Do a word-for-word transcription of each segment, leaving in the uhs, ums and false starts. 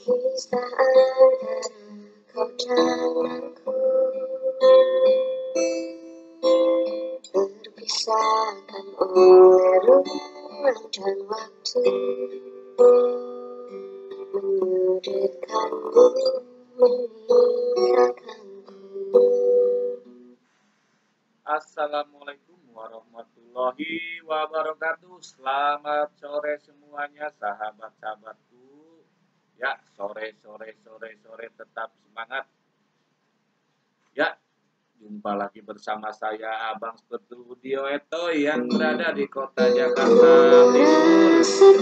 Kisah antara kau dan aku, terpisahkan oleh ruang dan waktu, menyudutkanmu, meninggalkanku. Assalamualaikum warahmatullahi wabarakatuh. Selamat sore semuanya, sahabat-sahabatku. Ya, sore, sore, sore, sore tetap semangat. Ya, jumpa lagi bersama saya Abang Studio Eto yang berada di kota Jakarta Timur.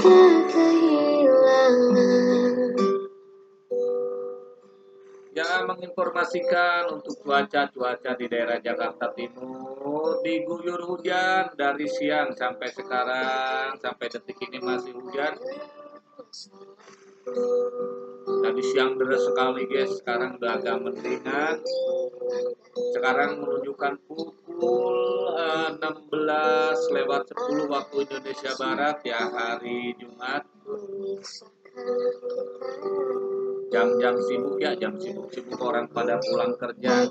Ya, menginformasikan untuk cuaca-cuaca di daerah Jakarta Timur diguyur hujan dari siang sampai sekarang, sampai detik ini masih hujan. Tadi siang deras sekali guys, sekarang udah agak mendingan. Sekarang menunjukkan pukul uh, enam belas lewat sepuluh waktu Indonesia Barat ya, hari Jumat. Jam-jam sibuk ya, jam sibuk-sibuk orang pada pulang kerja.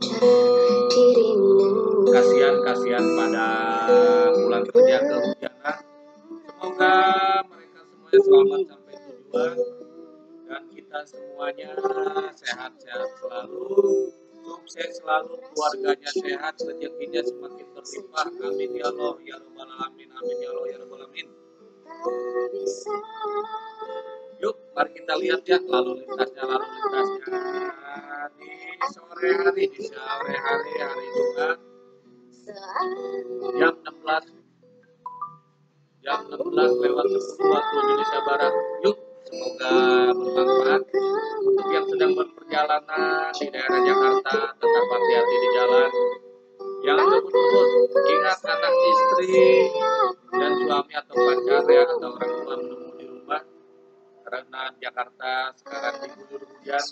Kasihan-kasihan pada pulang kerja kehujanan. Semoga mereka semuanya selamat sampai tujuan dan kita semuanya sehat-sehat selalu, sukses selalu, keluarganya sehat, rezekinya semakin berlimpah. Amin ya Allah ya Rabbal alamin. Amin ya Allah ya Rabbal alamin. Yuk, mari kita lihat ya lalu lintasnya, lalu lintasnya di sore hari, di sore hari hari Jumat jam enam belas jam enam belas lewat sepuluh waktu Indonesia Barat. Yuk, semoga bermanfaat untuk yang sedang berperjalanan di daerah Jakarta. Tetap hati-hati di jalan, jangan ngebut-ngebut, ingat anak istri dan suami atau pacar ya, atau orang tua menunggu di rumah. Karena Jakarta sekarang diguyur hujan.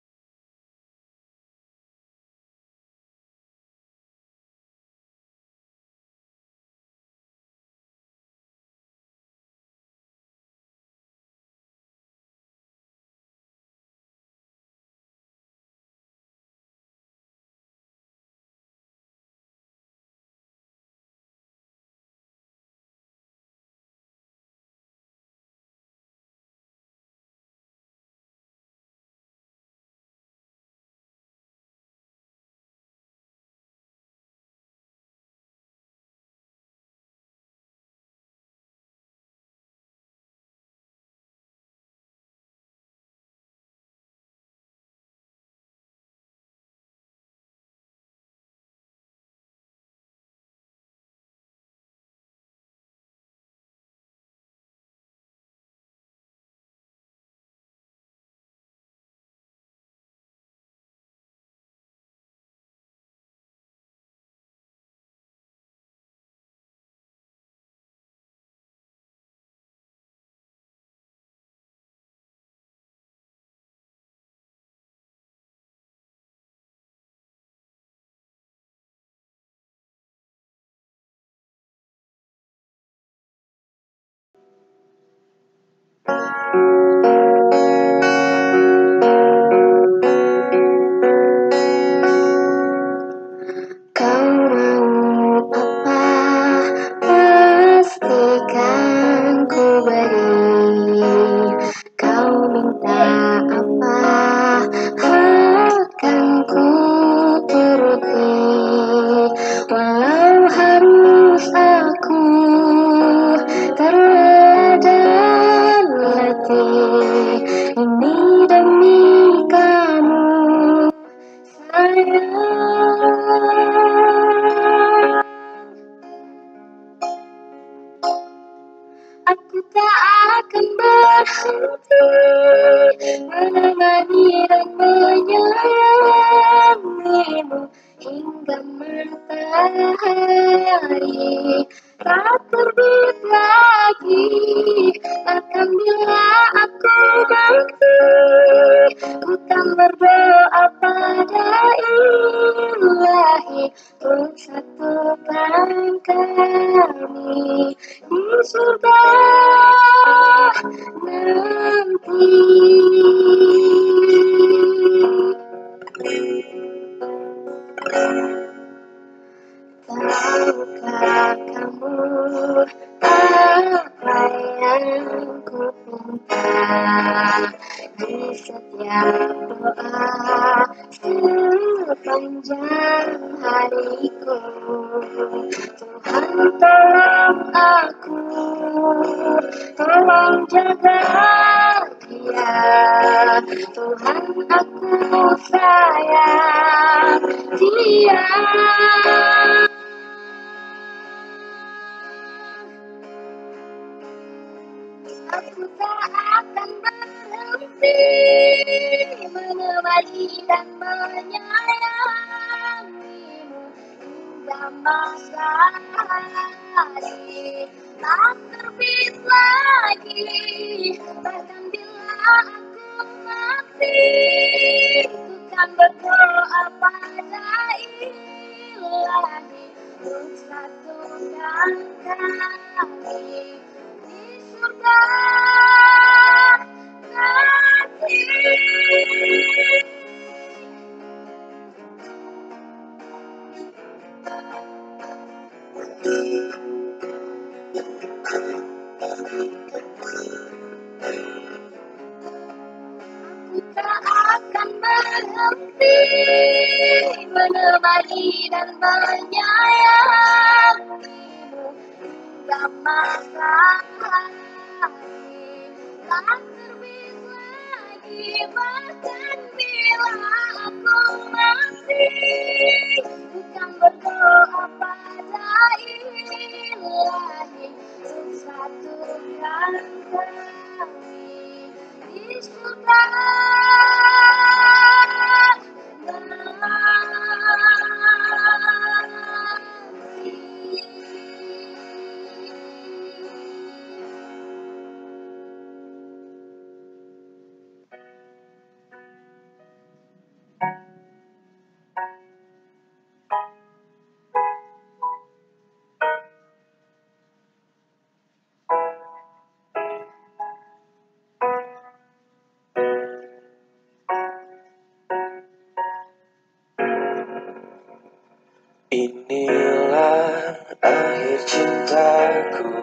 Aku tak akan berhenti menemani dan menyayangimu hingga matahari tak terbit lagi. Bahkan bila aku mati, ku kan berdoa pada Ilahi untuk satukan kami di surga nanti. di setiap doa sepanjang hariku. Tuhan tolong aku, tolong jaga dia. Tuhan aku sayang dia. Aku tak akan berhenti menemani dan menyayangimu hingga masa hari tak terbit lagi. Bahkan bila aku mati, ku kan berdoa pada Ilahi untuk satukan kami di surga nanti. Aku tak akan berhenti menemani dan menyayangimu hingga masa hari tak terbit lagi. Bahkan bila aku mati, bukan berdoa pada Ilahi untuk satukan kami di surga Inilah akhir cintaku,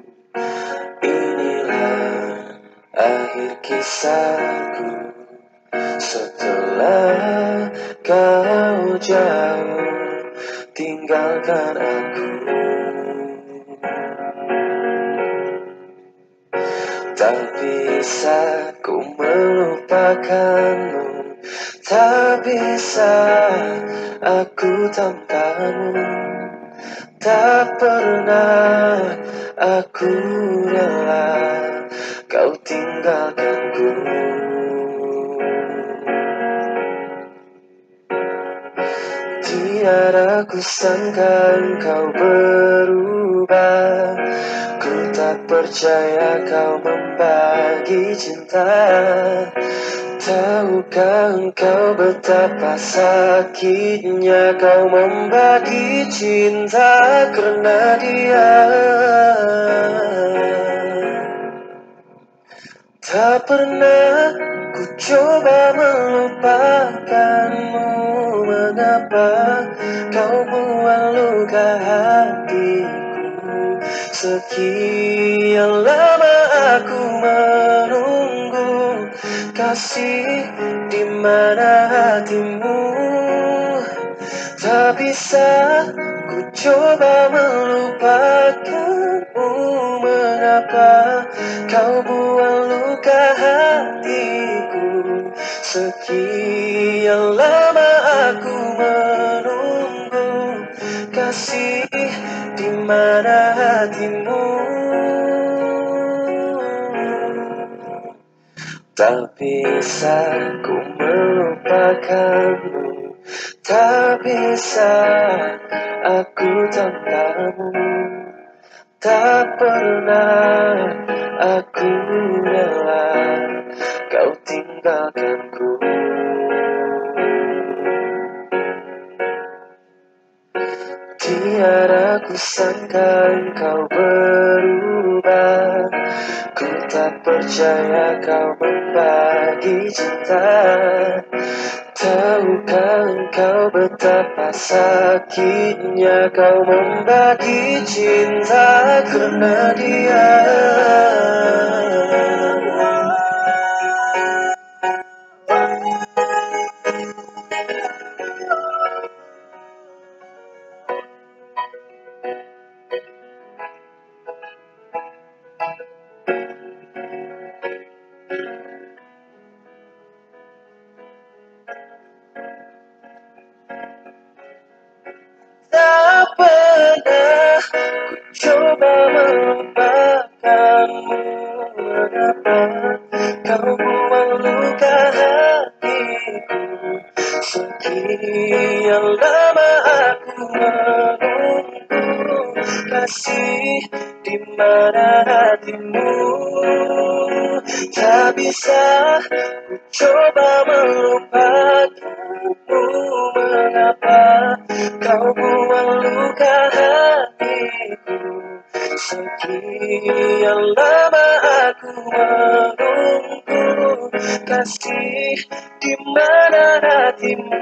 inilah akhir kisahku. Setelah kau jauh tinggalkan aku, tak bisa ku melupakanmu, tak bisa aku tanpamu. Tak pernah aku rela kau tinggalkanku. Tiada ku sangka engkau berubah, ku tak percaya kau membagi cinta. Tahukah engkau betapa sakitnya kau membagi cinta karena dia? Tak pernah ku coba melupakanmu, mengapa kau buang luka hatiku? Sekian lama aku menunggu, kasih di mana hatimu? Tak bisa ku coba melupakanmu, mengapa kau buang luka hatiku? Sekian lama aku menunggu, kasih di mana hatimu? Tak bisa ku melupakanmu, tak bisa aku tanpamu. Tak pernah aku rela kau tinggalkanku. Tiada ku sangka engkau berubah, ku tak percaya kau membagi cinta. Tahukah engkau betapa sakitnya kau membagi cinta karena dia? buang luka hatiku. Sekian lama aku menunggu kasih di mana hatimu. Tak bisa ku coba melupakanmu. Mengapa kau buang luka hatiku? Sekian lama aku menunggu kasih di mana hatimu.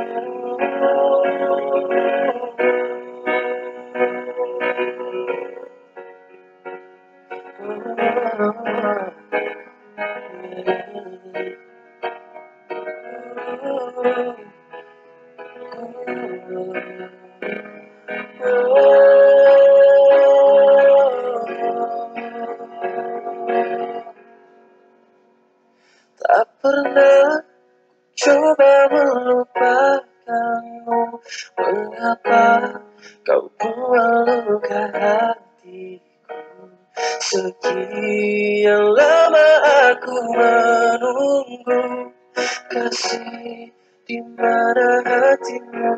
Tak pernah coba melupakanmu. Mengapa kau buang luka hatiku? Sekian lama aku menunggu kasih di mana hatimu.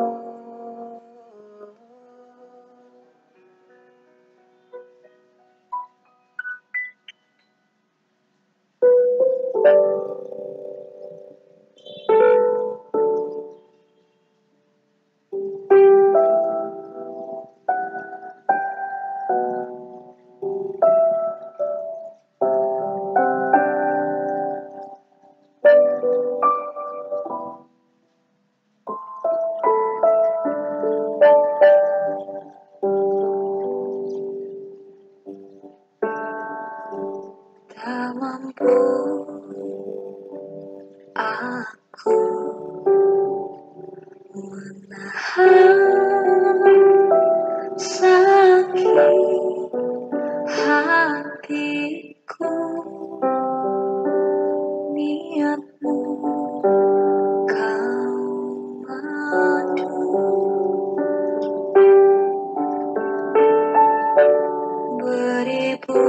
Tak mampu aku menahan sakit hatiku. Niatmu kau madu, beribu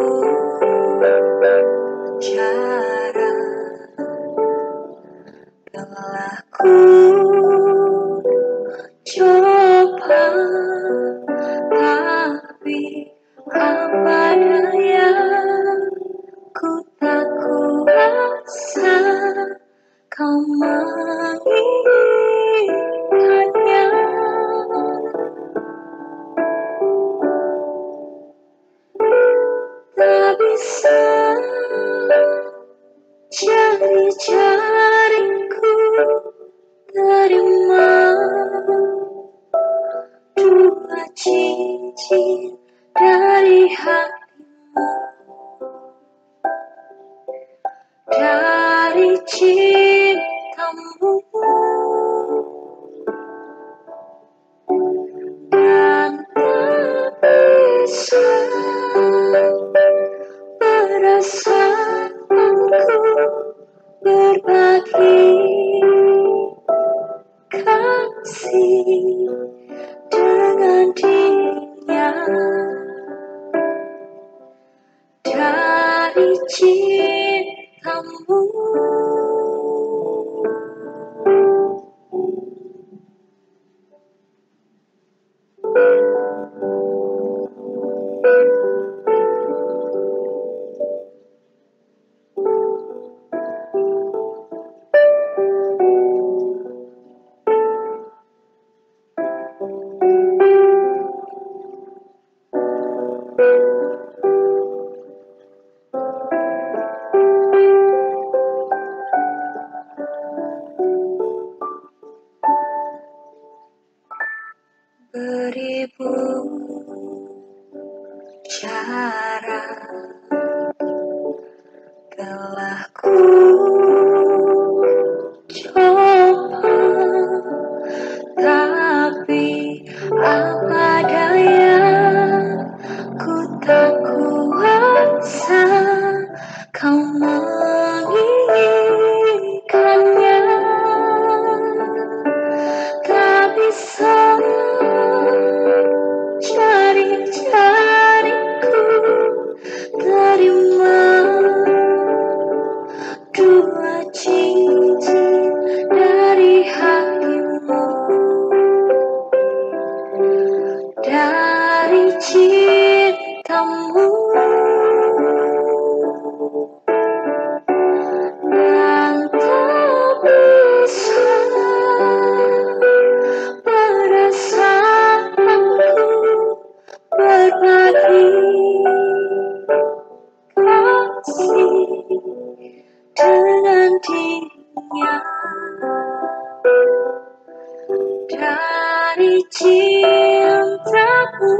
cara telah ku coba, tapi apa daya, ku tak kuasa kau menginginkannya. Tak bisa jari-jariku terima dua cincin dari hatimu. Dari cintamu, dan tak bisa perasaanku berbagi kasih dengan dirinya. Dari cintamu, beribu cara telah ku coba, tapi apa daya, ku tak kuasa kau menginginkannya. Tak bisa dua cincin dari hatimu, dari cintamu, dan tak bisa perasaanku berbagi kasih dengan dia, dari cintamu.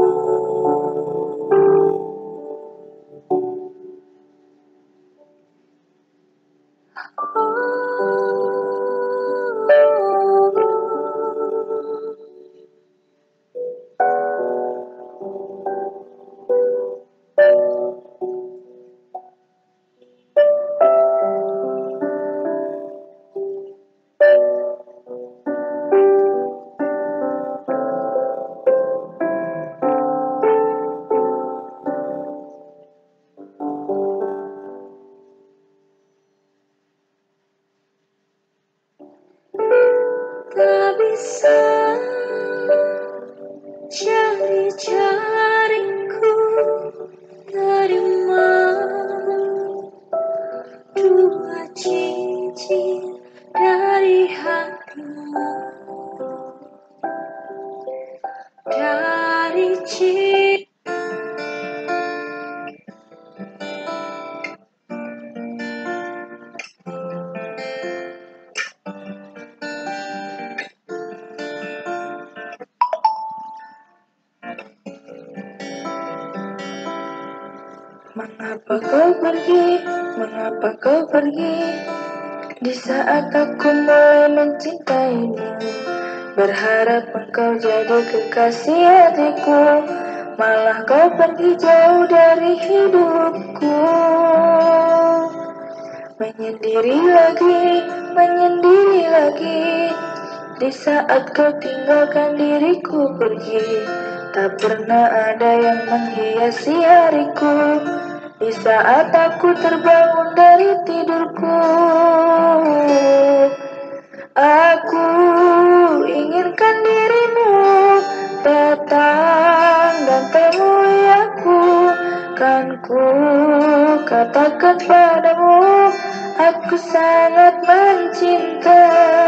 Tak bisa jari-jariku terima dua cincin dari hatimu, dari cinta. Mengapa kau pergi, mengapa kau pergi, di saat aku mulai mencintaimu, berharap engkau jadi kekasih hatiku, malah kau pergi jauh dari hidupku. Menyendiri lagi, menyendiri lagi, di saat kau tinggalkan diriku pergi. Tak pernah ada yang menghiasi hariku, di saat aku terbangun dari tidurku. Aku inginkan dirimu datang dan temui aku, kan ku katakan padamu, aku sangat mencinta.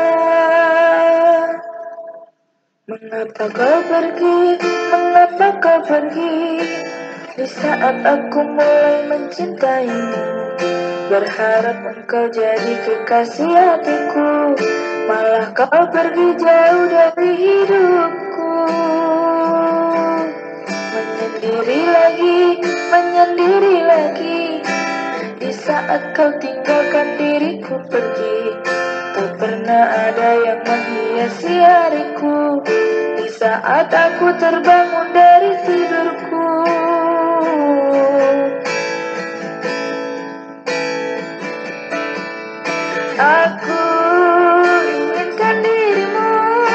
Mengapa kau pergi, mengapa kau pergi, di saat aku mulai mencintaimu, berharap engkau jadi kekasih hatiku, malah kau pergi jauh dari hidupku. Menyendiri lagi, menyendiri lagi, di saat kau tinggalkan diriku pergi. Tak pernah ada yang menghiasi hariku, di saat aku terbangun dari tidurku. Aku inginkan dirimu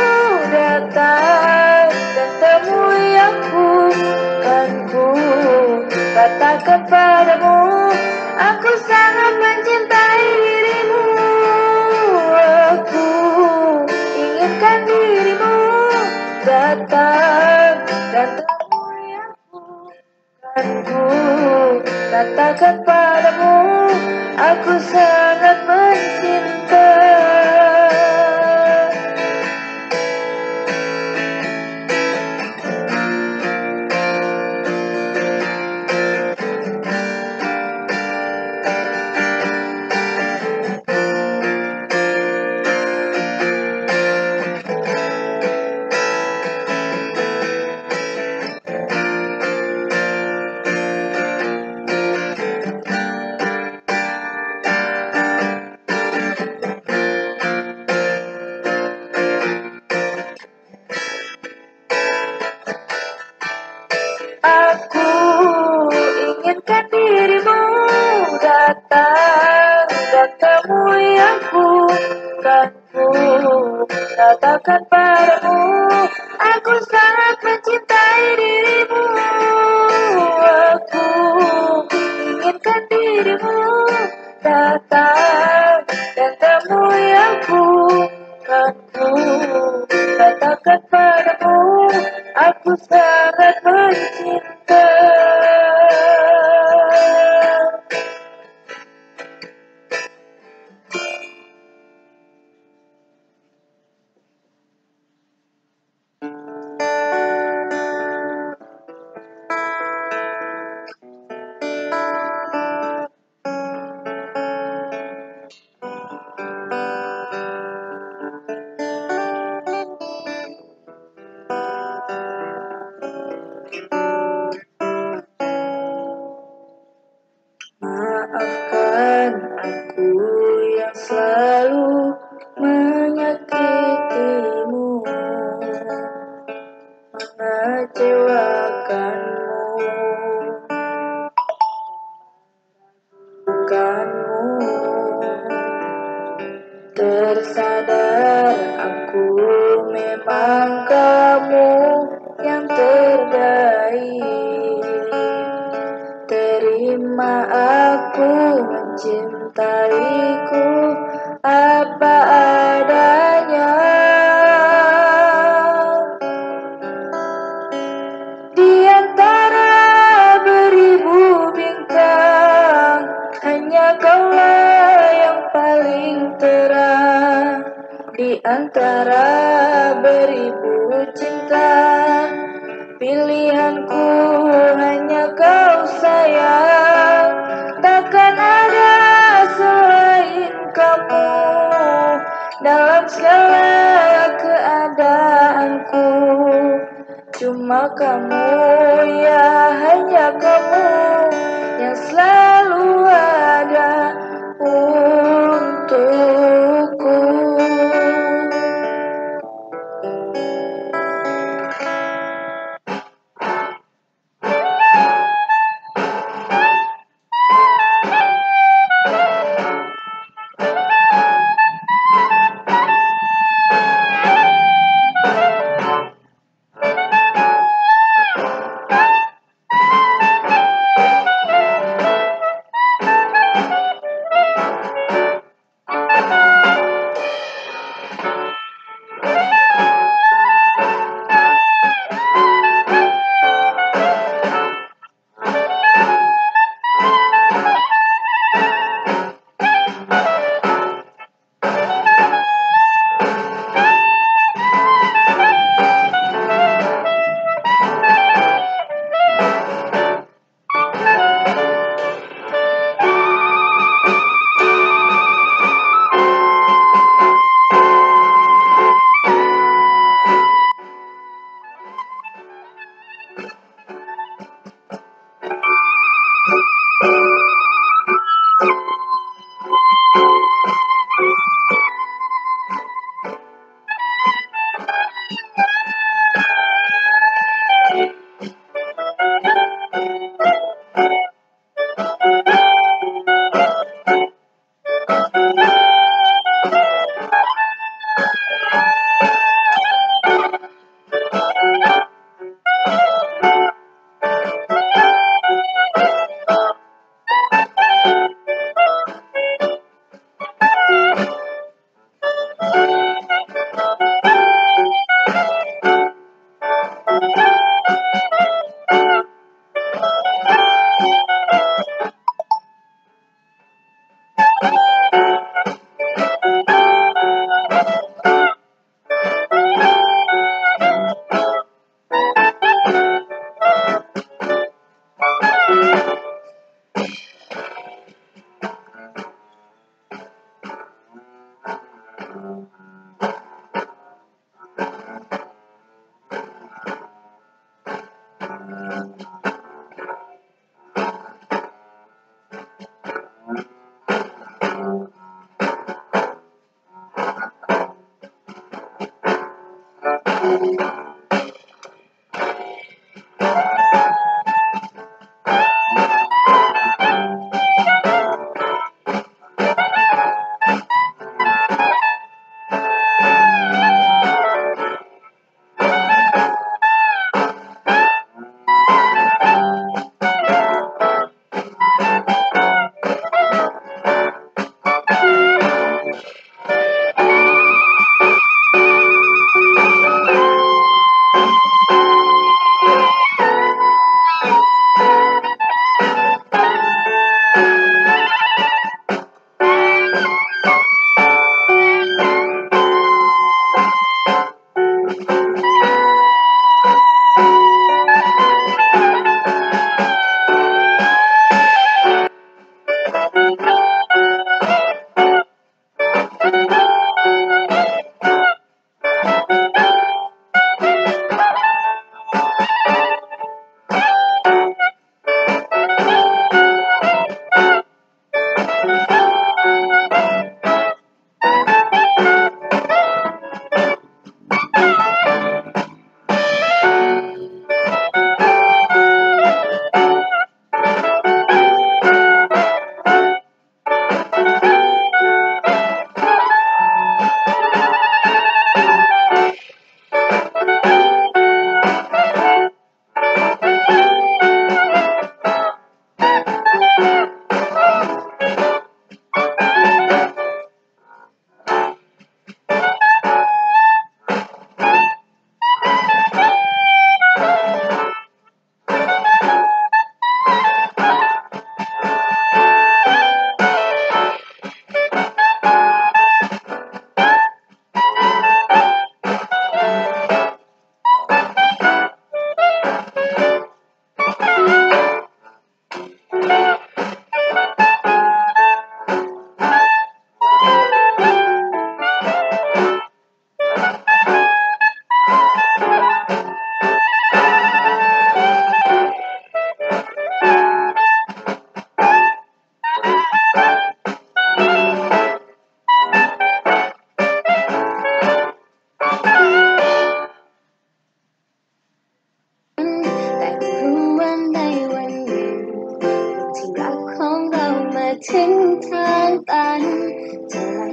datang dan temui aku, kan ku katakan padamu, aku sangat mencintai dirimu. Aku inginkan dirimu datang dan temui aku, kan ku katakan padamu, aku sangat mencinta. Katamu yang bukan ku katakan padamu, aku sangat mencinta. Maafkan aku yang selalu menyakitimu, mengecewakanmu, bukanmu. Tersadar aku memang kamu yang terbaik. Terima aku mencintaiku apa adanya. Di antara beribu bintang, hanya kaulah yang paling terang. Di antara beribu cinta, pilihanku hanya kau sayang. Takkan ada selain kamu dalam segala keadaanku. Cuma kamu, ya hanya kamu yang selalu ada untukku.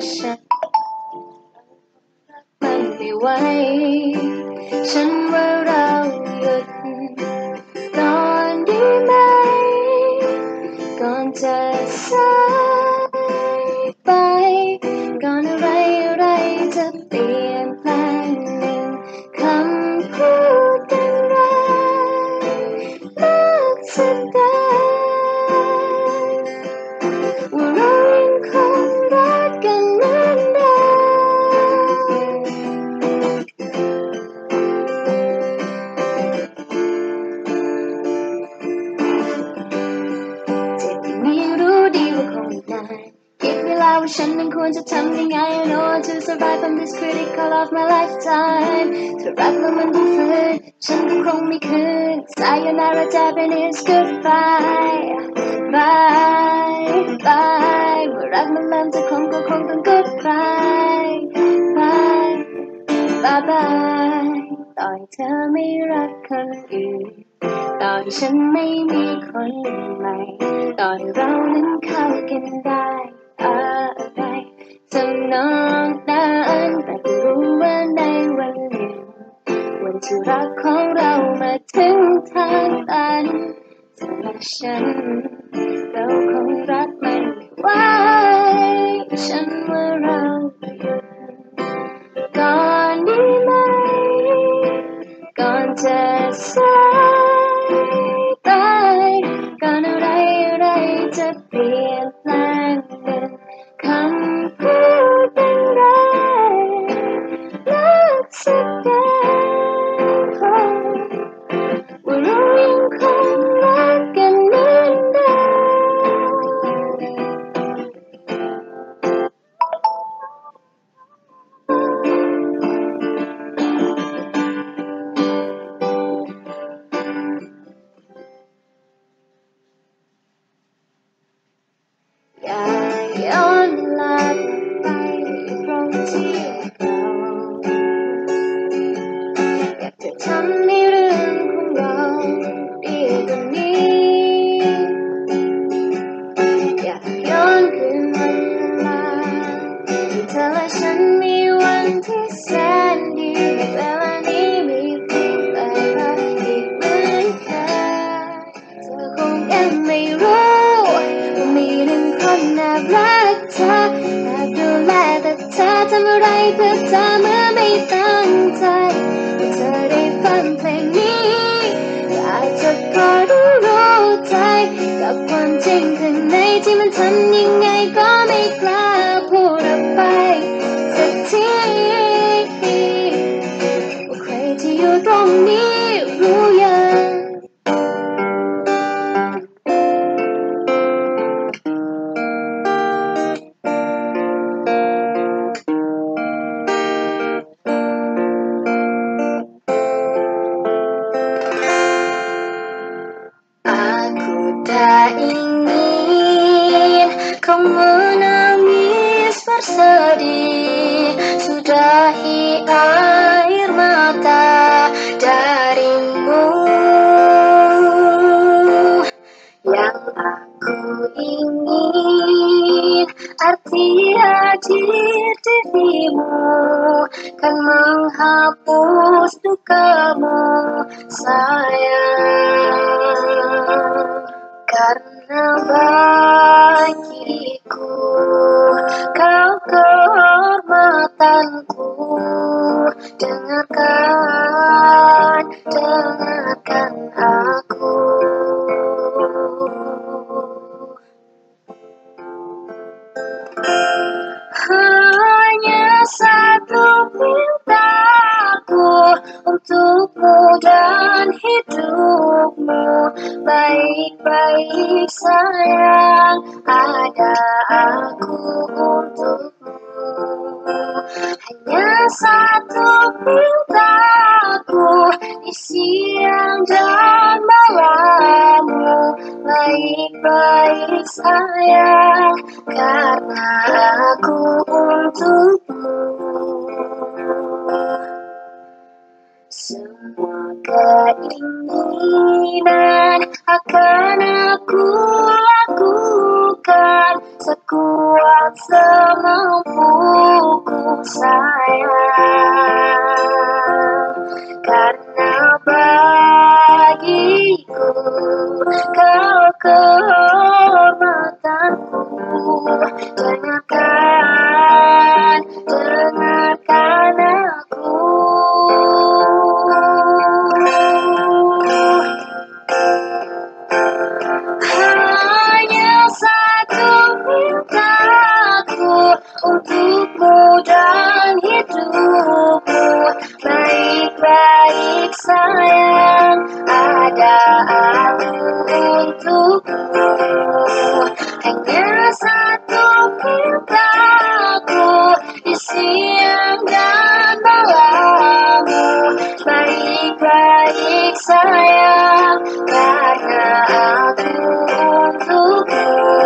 ฉันมันไม่ไหวฉันว่าเราหยุดก่อนดีไหมก่อนจะสายไปก่อนอะไรอะไรจะเปลี่ยนแปลงหนึ่งคำพูดกันไรเลิกสักได้ว่าเรายังคงรักกันเหมือนเดิมนี้รู้ดีว่าคงอีกนานคิดเวลาว่าฉันนั้นควรจะทำยังไง I know how to survive from this critical of my lifetime ถ้ารักแล้วมันต้องฝืนฉันก็คงไม่คืน Sayonara Japanese goodbye bye bye เมื่อรักมันเริ่มจะคงก็คงต้อง goodbye bye bye bye ต่อให้เธอไม่รักคนอื่นต่อให้ฉันไม่มีคนใหม่ต่อให้เรานั้นเข้ากันได้อะไรทำนองนั้นแต่ก็รู้ว่าในวันหนึ่งวันที่รักของเรามาถึงทางตันเธอและฉันเราคงรักมันไม่ไหวฉันว่าเราหยุดก่อนดีไหมก่อนจะสายไปก่อนอะไรอะไรจะเปลี่ยนแปลงหนึ่งคำพูดเป็นไรเลิกสักได้ว่าเรายังคงรักกันเหมือนเดิมอย่าย้อนหลังไปตรงที่เก่าอยากจะทำให้เรื่องของเราดีกว่านี้อยากย้อนคืนวันเวลาที่เธอและฉันมีวันที่แสนดีเวลานี้มีเพียงแต่เราอีกเหมือนเคยเธอคงยังไม่รู้ว่ามีหนึ่งคนแอบรักเธอแอบดูแลแต่เธอทำอะไรเพื่อเธอเมื่อไม่ตั้งใจเมื่อเธอได้ฟังเพลงนี้อยากจะขอรู้รู้ใจกับความจริงข้างในที่มันทำยังไงก็ไม่กล้าพูดออกไปสักทีว่าใครที่อยู่ตรงนี้รู้ยังTak ingin kamu nangis bersedih sudahi air mata darimu yang aku ingin arti hadir dirimu kan menghapus dukamu sayang karena bagiku kau kehormatanku dengarkan dengarkan aku hanya satu mintaku untukmu dan hidupmu baik-baik sayang ada aku untukmu hanya satu mintaku di siang dan malammu baik-baik sayang karena aku untukmu semua keinginan akan aku lakukan sekuat semampu sayang, karena bagiku kau kehormatanku. Dengarkan, dengarkan aku. Hanya satu mintaku untukmu dan hidupmu. Baik-baik sayang, ada aku untukmu. Hanya satu mintaku di siang dan malammu. Baik-baik sayang, karena aku untukmu.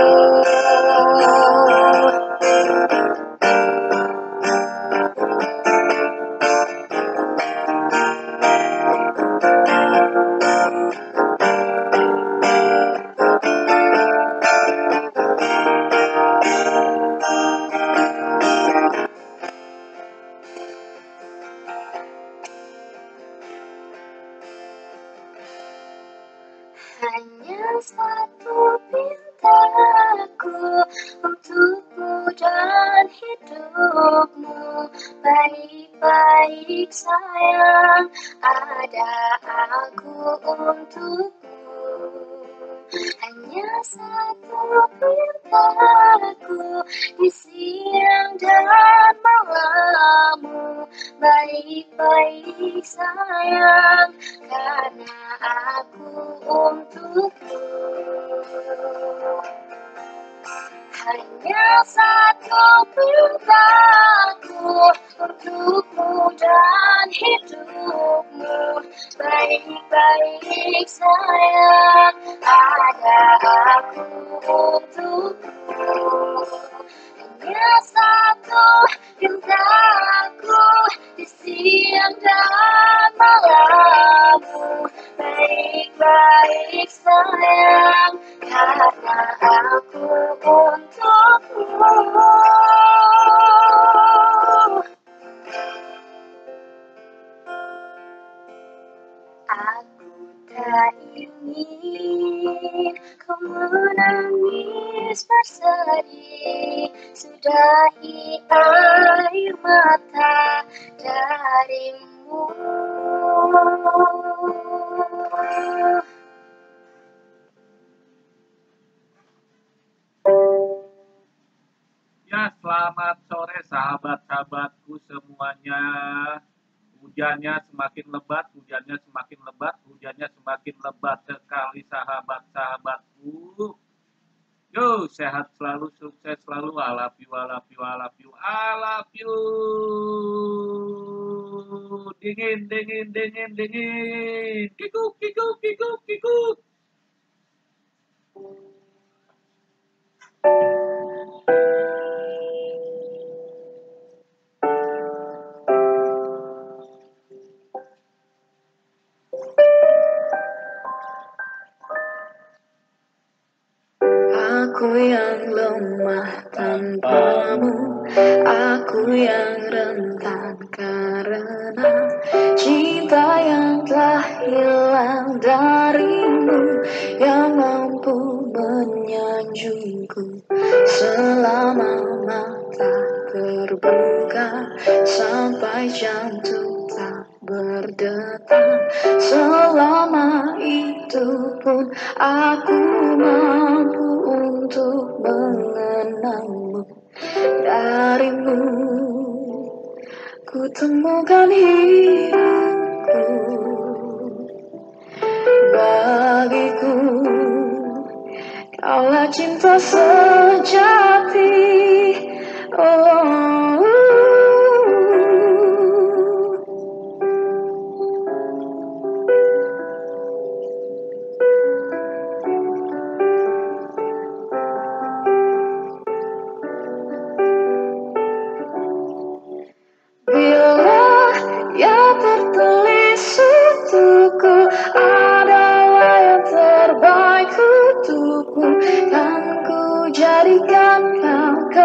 Hanya satu pintaku untukmu dan hidupmu. Baik-baik sayang, ada aku untukmu. Hanya satu pintaku di siang dan malammu. Baik-baik sayang, karena aku untukmu. Hanya satu pintaku untukmu dan hidupmu. Baik-baik sayang, ada aku untukmu. Hanya satu pintaku di siang dan malammu. Baik-baik sayang, karena aku untukmu. Aku tak ingin kau menangis bersedih. Sudahi air mata darimu. Ya, selamat sore sahabat-sahabatku semuanya. Hujannya semakin lebat, hujannya semakin lebat, hujannya semakin lebat sekali sahabat-sahabatku. Yo, sehat selalu, sukses selalu. I love you, I love you, I love you, I love you. Dingin, dingin, dingin, dingin. Kikuk, kikuk, kikuk, kikuk. Aku yang lemah tanpamu, aku yang rentan karena cinta yang telah hilang darimu, yang mampu menyanjungku selama mata terbuka sampai jantung tak berdetak. Selama itu pun aku mampu untuk mengenangmu. Darimu ku temukan hidupku. Bagiku kaulah cinta sejati. Oh, bila yang tertulis untukku adalah yang terbaik untukmu, kan ku jadikan kau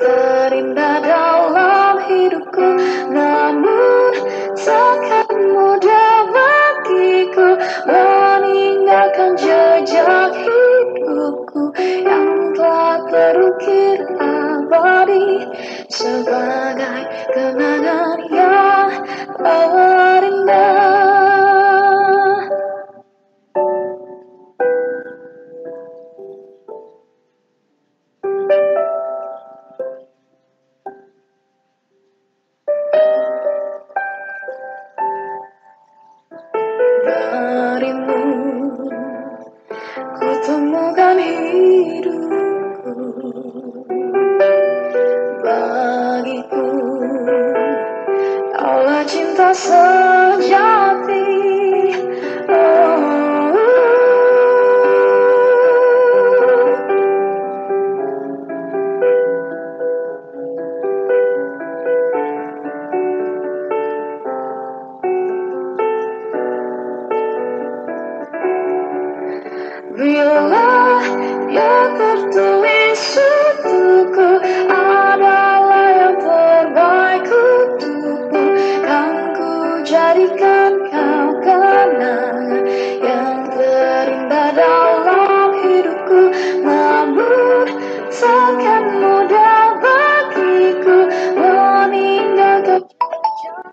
terindah dalam hidupku, namun takkan mudah bagiku meninggalkan jejak hidupku yang telah terukir abadi sebagai kenangan yang terindah. Darimu ku temukan hidupku, bagiku kaulah cinta sejati. Oh, bila yang tertulis untukku adalah yang terbaik untukmu, kan ku jadikan kau kenangan yang terindah dalam hidupku, namun takkan mudah bagiku meninggalkan jejak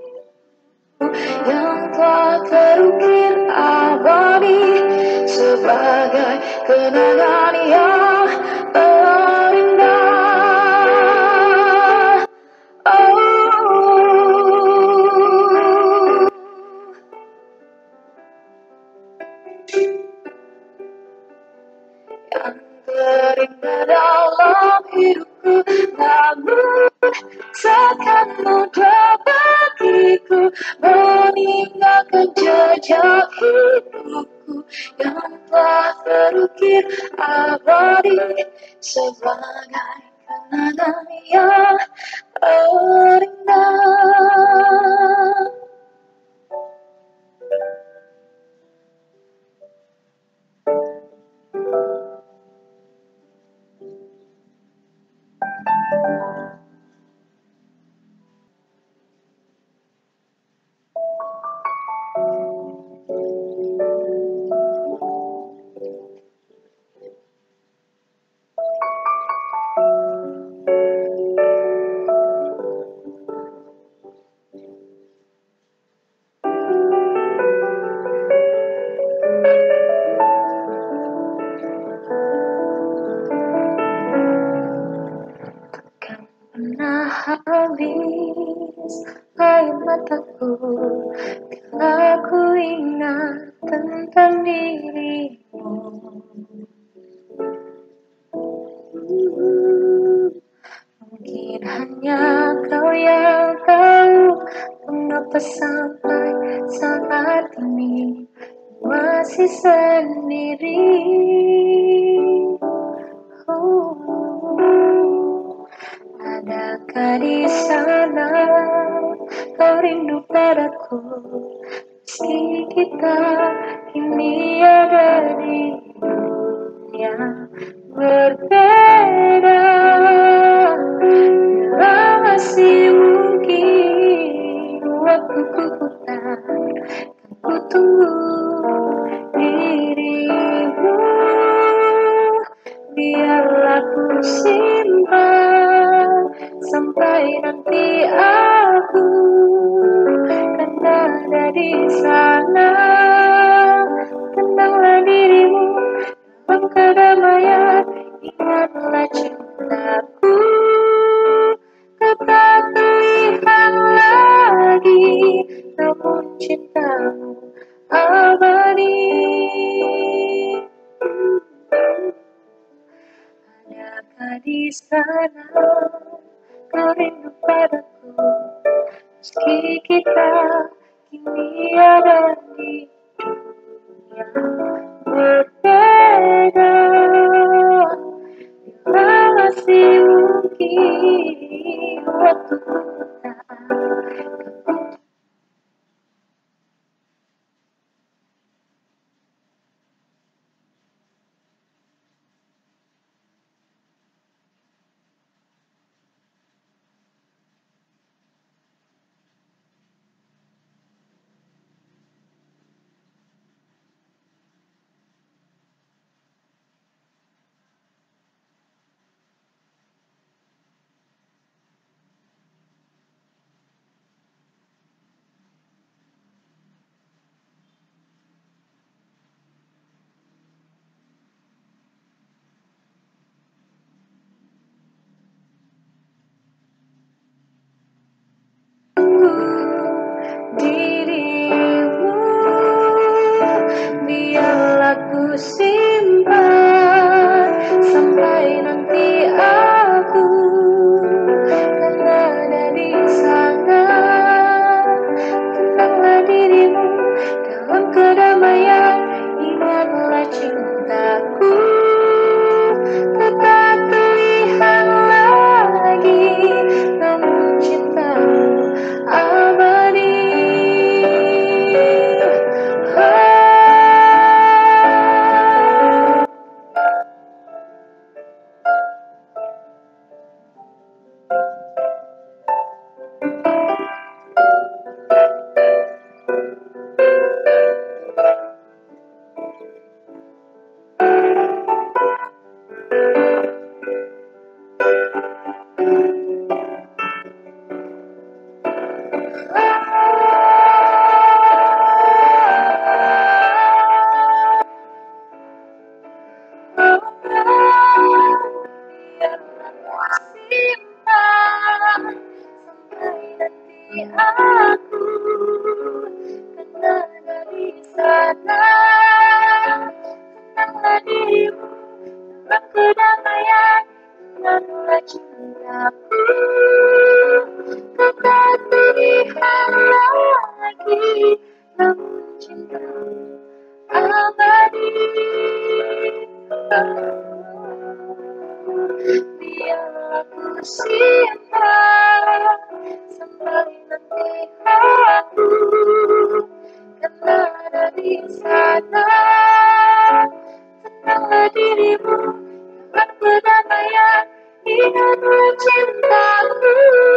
yang telah terukir abadi sebagai kenangan yang terindah. Oh, yang terindah dalam hidupku, namun takkan mudah bagiku meninggalkan jejak hidupku yang telah terukir abadi sebagai kenangan yang terindah. Pernah habis air mataku bila ku ingat tentang dirimu. Mungkin hanya kau yang tahu mengapa sampai saat ini masih sendiri. Oh, adakah di sana kau rindu padaku, meski kita kini ada di dunia berbeda. Bila masih mungkin waktuku putar, ku tunggu dirimu. Biarlah ku simpan sampai nanti aku kan ada di sana. Tenanglah dirimu dalam kedamaian, ingatlah cintaku kau tak terlihat lagi, namun cintamu abadi. Adakah di sana kau rindu padaku, meski kita kini ada di dunia berbeda. Bila masih mungkin waktu kita aku, karena dari sana tenanglah dirimu dalam kedamaian, penuhlah cintaku. Kau tak terlihat lagi, namun cintamu abadi. Biarlah ku simpan sampai nanti aku, karena dari sana tenanglah dirimu dalam kedamaian, ingatlah cintaku.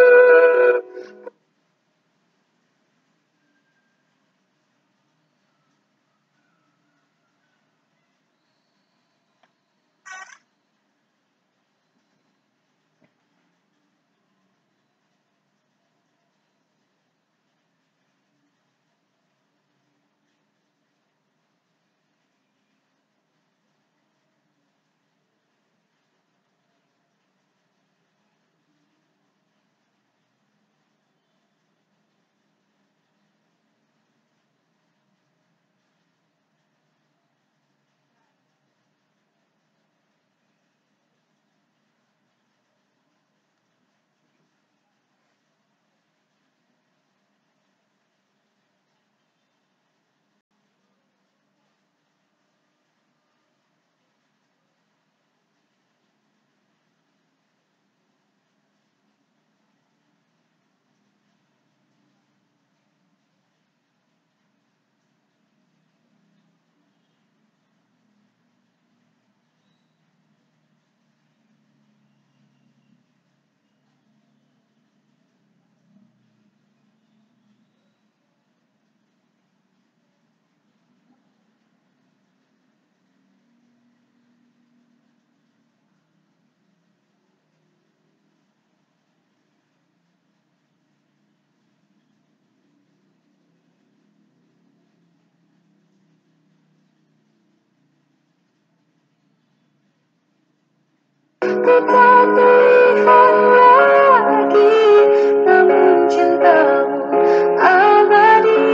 Kau tak terlihat lagi, namun cintamu abadi.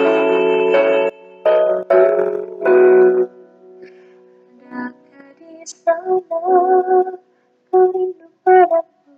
Adakah di sana kau rindu padaku?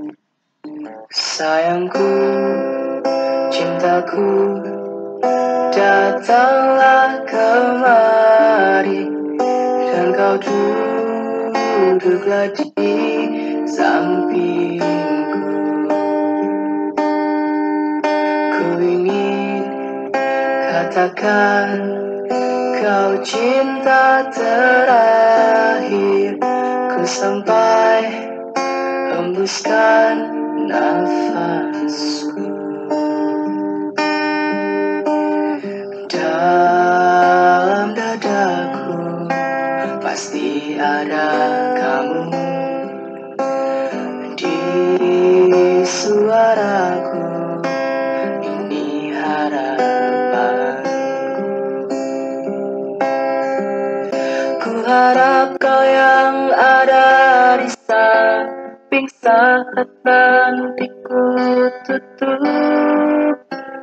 Sayangku, cintaku, datanglah kemari dan kau duduklah di sampingku. Ku ingin katakan kau cinta terakhir ku sampai hembuskan nafasku. Dalam dadaku pasti ada kamu, di suaraku ini harapanku. Ku harap kau yang ada di samping saat nanti ku tutup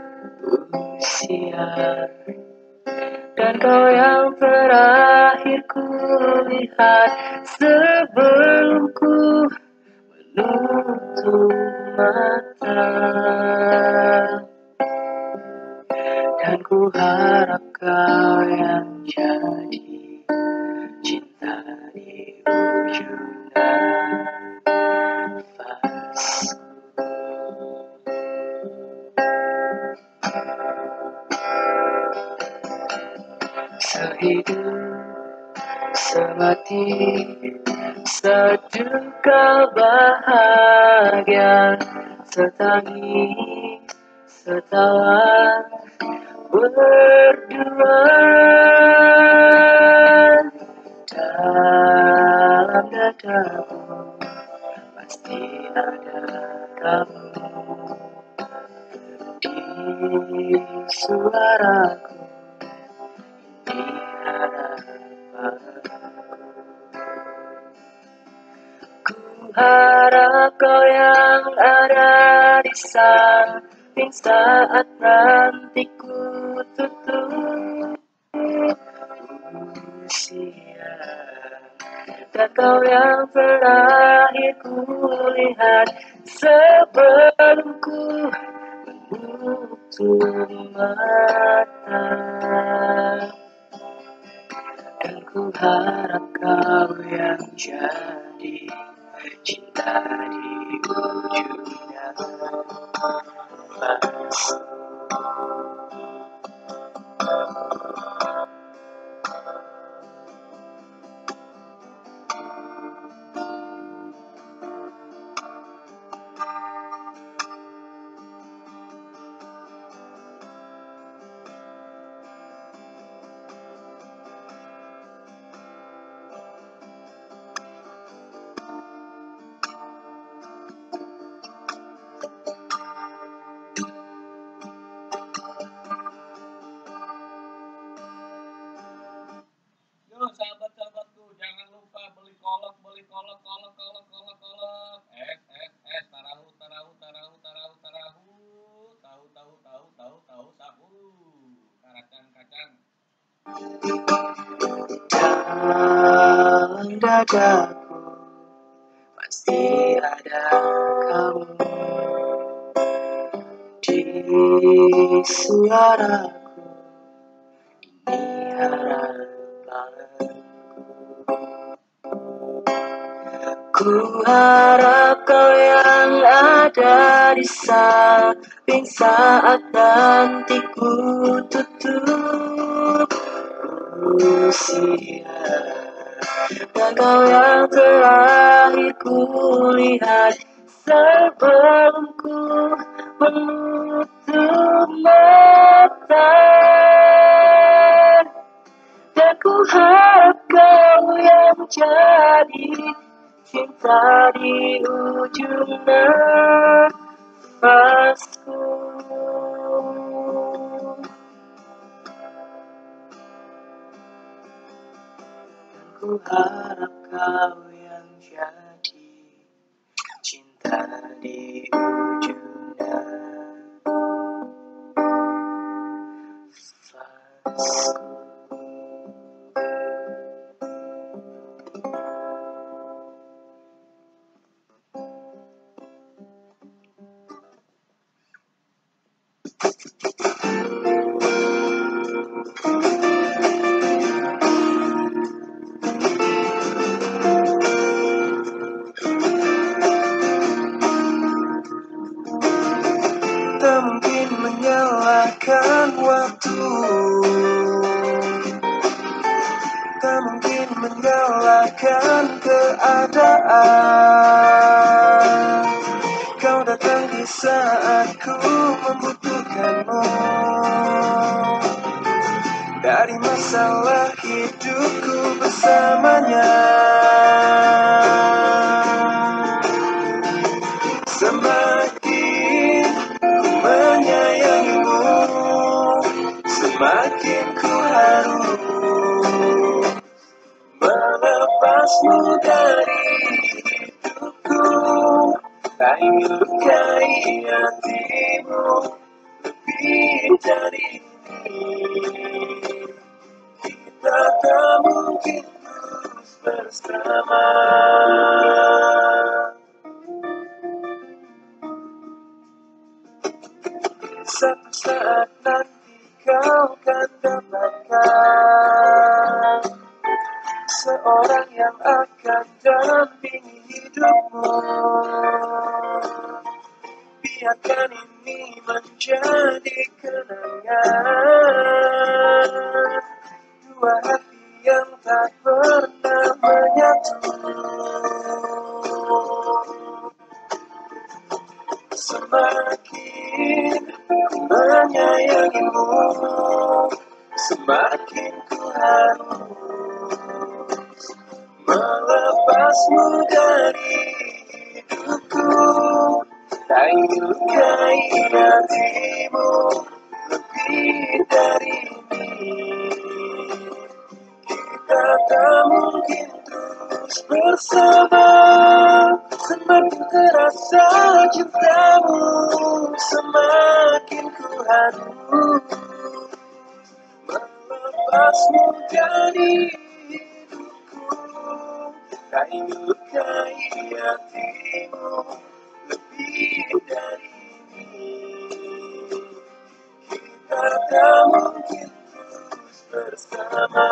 usia, dan kau yang terakhir ku lihat sebelum ku menutup mata. Dan ku harap kau yang jadi cinta di ujung nafasku. Sehidup semati, seduka bahagia, setangis setawa berdua. Dalam dadaku pasti ada kamu, di suaraku ini harapanku. Ku harap kau yang ada di samping saat nanti ku tutup usia, dan kau yang terakhir ku lihat sebelum ku menutup mata. Dan ku harap kau yang jadi cinta di ujung nafasku. Yo sahabat-sahabatku, jangan lupa beli kolak, beli kolak, kolak, kolak, kolak, kolak. Es, es, es, tarahu, tarahu, tarahu, tarahu, tarahu. Tahu, tahu, tahu, tahu, tahu, tahu. Kacang-kacang. Dalam dadaku pasti ada kamu, di suaraku ini harapanku. Ku harap kau yang ada di samping saat nanti ku tutup usia, dan kau yang terakhir ku lihat sebelum ku menutup mata. Dan ku harap kau yang jadi cinta di ujung nafasku. Dan ku harap kau yang jadi cinta di ujung nafasku. dan waktu tak mungkin menyalahkan keadaan. Kau datang di saat ku membutuhkanmu. Dari masalah hidupku bersamanya, semakin ku menyayangimu, semakin ku harus melepasmu dari hidupku. Tak ingin lukai hatimu lebih dari ini. Kita tak mungkin terus bersama. Satu saat nanti kau akan dapatkan seorang yang akan dampingi hidupmu. Biarkan ini menjadi kenangan dua hati yang tak pernah menyatu. Semakin ku menyayangimu, semakin ku harus melepasmu dari hidupku. Tak ingin lukai hatimu lebih dari ini. Kita tak mungkin terus bersama. Semakin terasa cintamu, semakin ku harus melepasmu dari hidupku. Tak ingin lukai hatimu lebih dari ini. Kita tak mungkin terus bersama.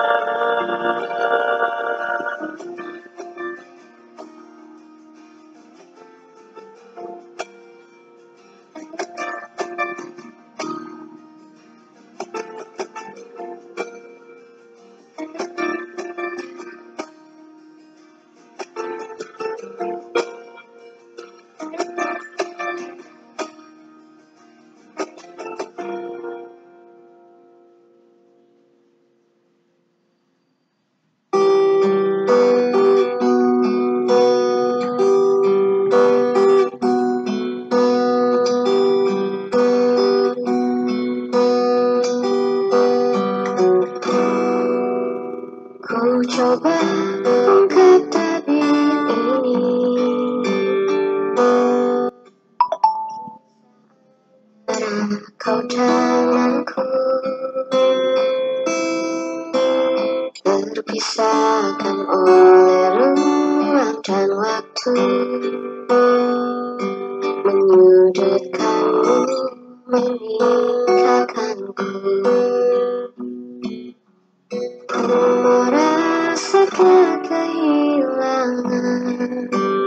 Ku coba angkat tabir ini, karena kau tanganku terpisahkan oleh ruang dan waktu, menyudutkanmu, meninggalkanku. Ku merasakan kehilangan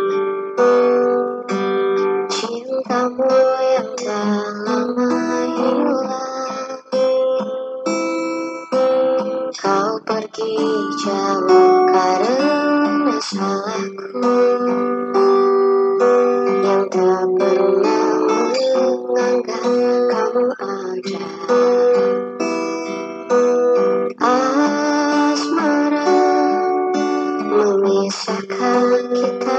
cintamu yang tak lama hilang. Kau pergi jauh karena salahku yang tak pernah menganggap kamu ada. Asmara memisahkan kita,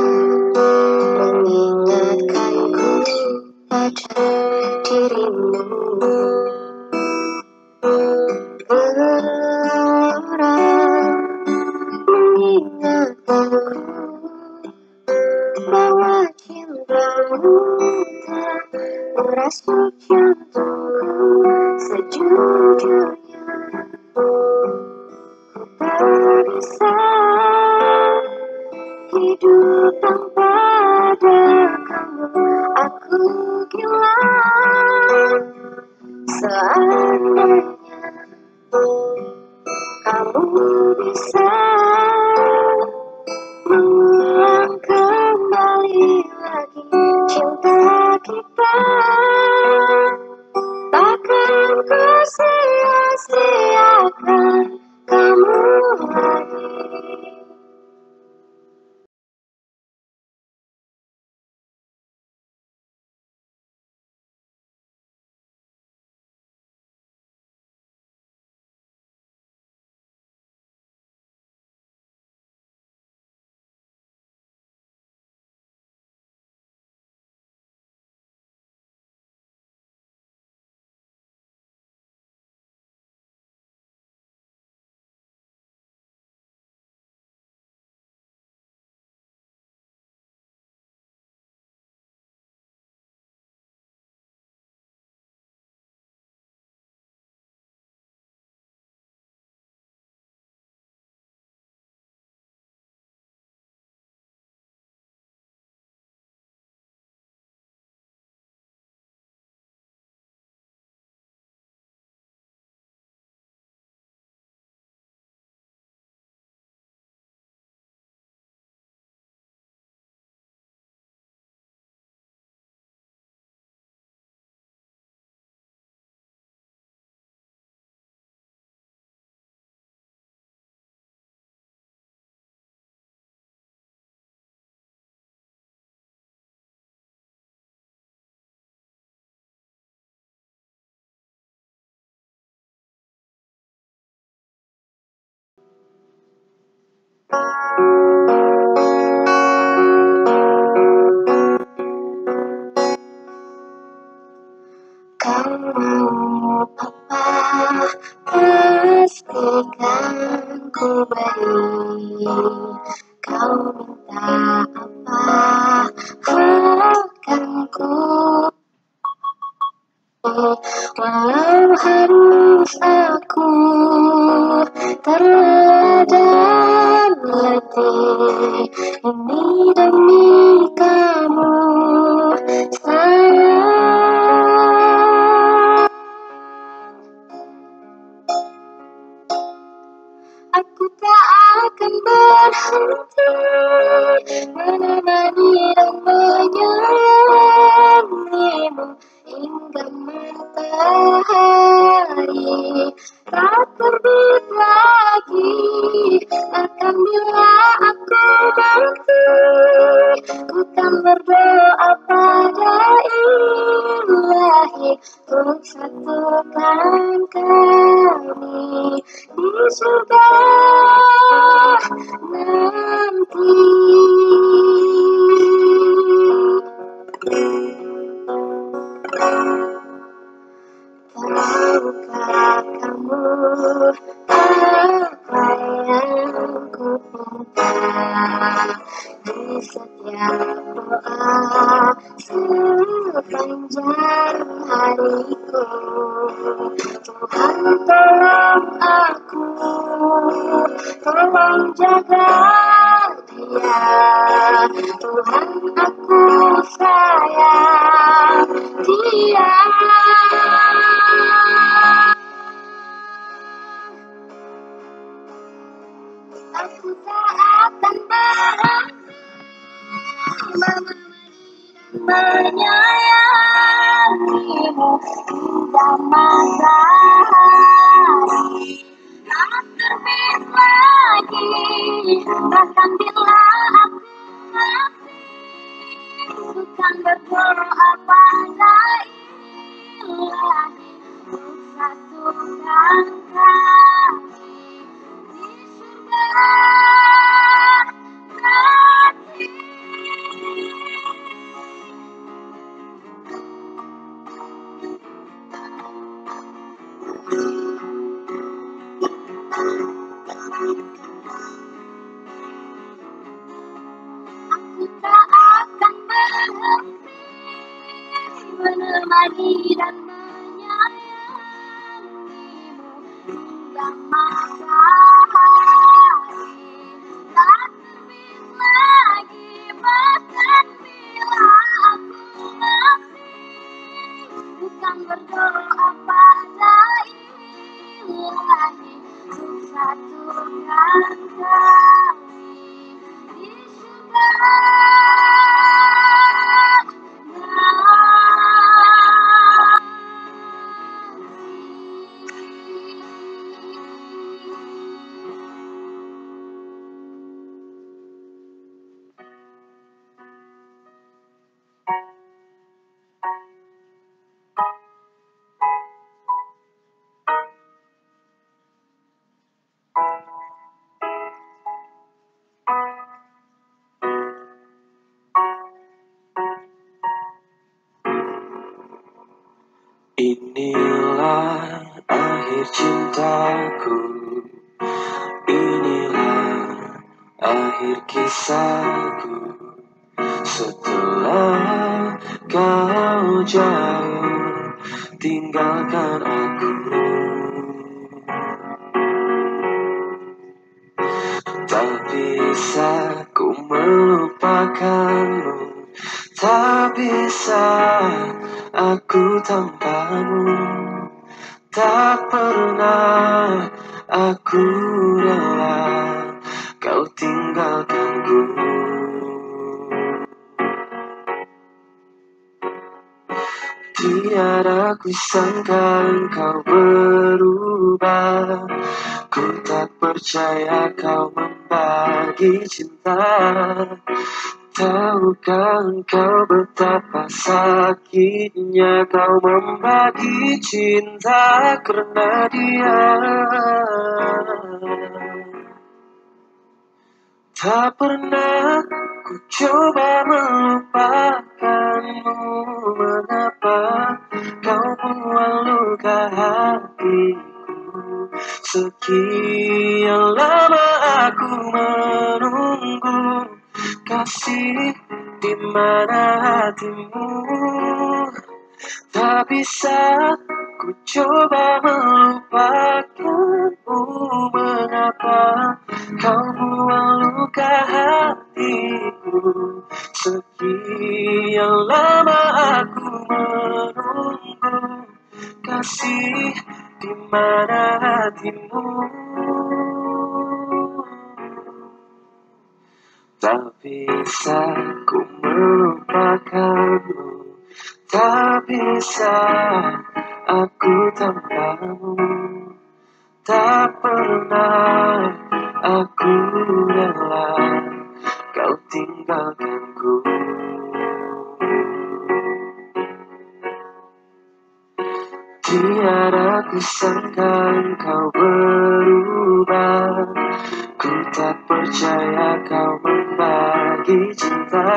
mengingatkanku pada dirimu. Orang mengingatkanku bahwa cintamu tak merasuk jantungku sejujurnya. Ku tak bisa hidup tanpa ada kamu. Aku gila seandainya kamu bisa mengulang kembali lagi cinta kita. Takkan ku Kau mau apa? Pastikan ku beri. Kau minta apa? Akan ku walau harus aku terladang letih ini demi kamu sayang. Aku tak akan berhenti menemani dan menyayangimu hingga matahari tak terbit lagi. Bahkan bila aku mati, ku kan berdoa pada Ilahi untuk satukan kami di surga nanti. Tahukah kamu apa yang ku minta di setiap doa sepanjang hariku? Tuhan tolong aku, tolong jaga dia. Tuhan aku sayang dia. Aku tak akan berhenti menyayangimu hingga matahari tak terbit lagi. Bahkan bila aku mati, ku kan berdoa pada Ilahi untuk satukan kami di surga nanti. Aku tak akan berhenti menemani dan menyayangimu hingga matahari tak terbit lagi. Bahkan bila aku mati, bukan berdoa pada Ilahi untuk satukan kami di surga Inilah akhir cintaku, inilah akhir kisahku. Setelah kau jauh tinggalkan aku, tak bisa ku melupakanmu, tak bisa aku tanpamu. Tak pernah aku rela kau tinggalkanku. Tiada ku sangka engkau berubah, ku tak percaya kau membagi cinta. Tahukah engkau betapa sakitnya kau membagi cinta karena dia? Tak pernah ku coba melupakanmu. Mengapa kau buang luka hatiku? Sekian lama aku menunggu kasih di mana hatimu. Tak bisa ku coba melupakanmu. Mengapa kau buang luka hatiku? Sekian lama aku menunggu kasih di mana hatimu. Tak bisa ku melupakanmu. Tak bisa aku tanpamu. Tak pernah aku rela kau tinggalkanku. Tiada kusangka engkau berubah. Ku tak percaya kau membagi cinta.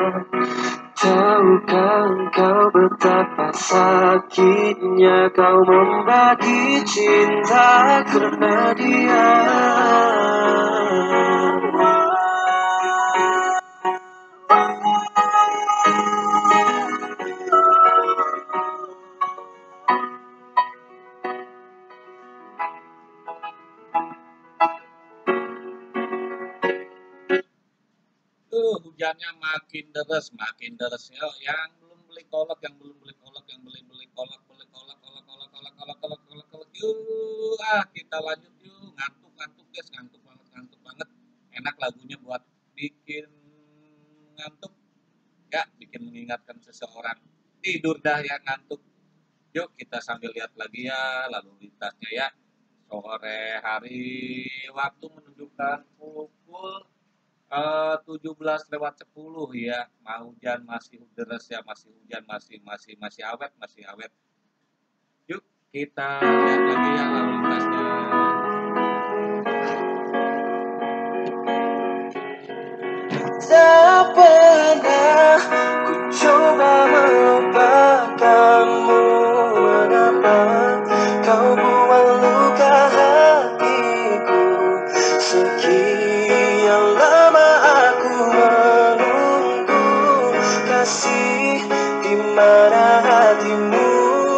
Tahukah engkau betapa sakitnya kau membagi cinta karena dia? Uh, hujannya makin deras, makin deras. Yo, yang belum beli kolak, yang belum beli kolak, yang beli beli kolak, beli kolak, kolak, kolak, kolak, kolak, kolak, kolak, kolak. Yuk, ah kita lanjut yuk. Ngantuk, ngantuk guys, ngantuk banget, ngantuk banget. Enak lagunya buat bikin ngantuk, ya, bikin mengingatkan seseorang. Tidur dah ya ngantuk. Yuk kita sambil lihat lagi ya lalu lintasnya ya. Sore hari waktu menunjukkan pukul Eh, tujuh belas lewat sepuluh ya, mau hujan masih deras ya, masih hujan masih masih masih awet, masih awet. Yuk kita lihat lagi ya lalu lintasnya. Tak pernah ku coba melupakanmu. Mengapa kau buang luka hatiku? Sekian lama aku menunggu kasih di mana hatimu.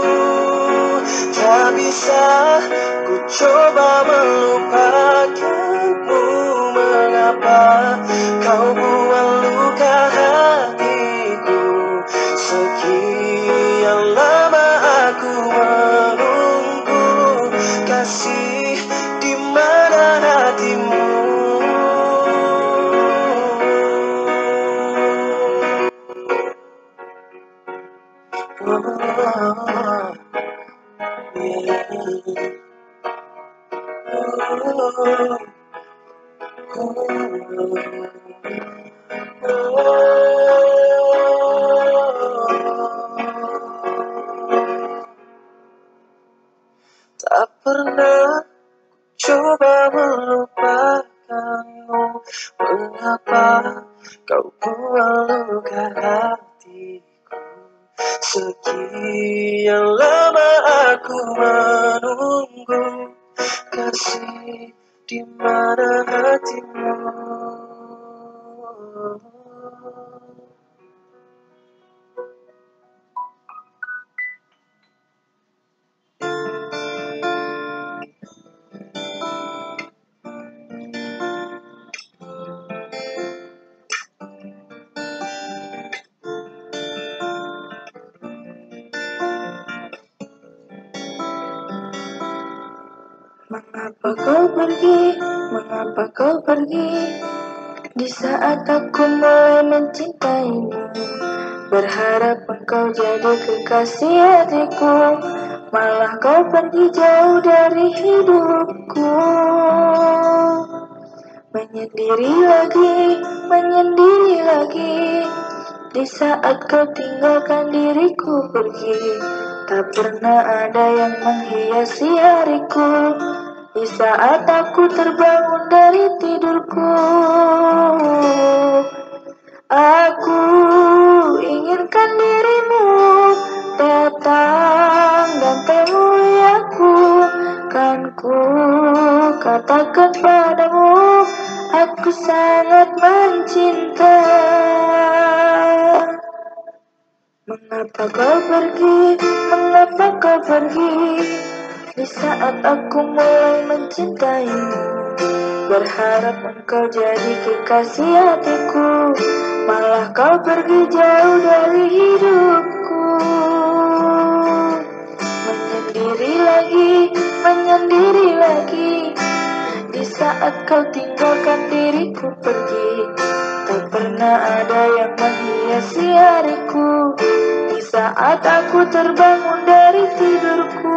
Tak bisa ku coba melupakanmu. Mengapa kau buang luka hatiku? Sekian lama aku menunggu kasih di mana hatimu. Oh, tak pernah coba melupakanmu. Mengapa kau buang luka hatiku? Sekian lama aku menunggu kasih di mana hatimu. Mengapa kau pergi, mengapa kau pergi di saat aku mulai mencintaimu? Berharap engkau jadi kekasih hatiku, malah kau pergi jauh dari hidupku. Menyendiri lagi, menyendiri lagi di saat kau tinggalkan diriku pergi. Tak pernah ada yang menghiasi hariku, Di saat aku terbangun dari tidurku, aku inginkan dirimu datang dan temui aku. Kan ku katakan padamu, aku sangat mencinta. Mengapa kau pergi, mengapa kau pergi? Di saat aku mulai mencintaimu, berharap engkau jadi kekasih hatiku, malah kau pergi jauh dari hidupku. Menyendiri lagi, menyendiri lagi. Di saat kau tinggalkan diriku pergi, tak pernah ada yang menghiasi hariku. Di saat aku terbangun dari tidurku,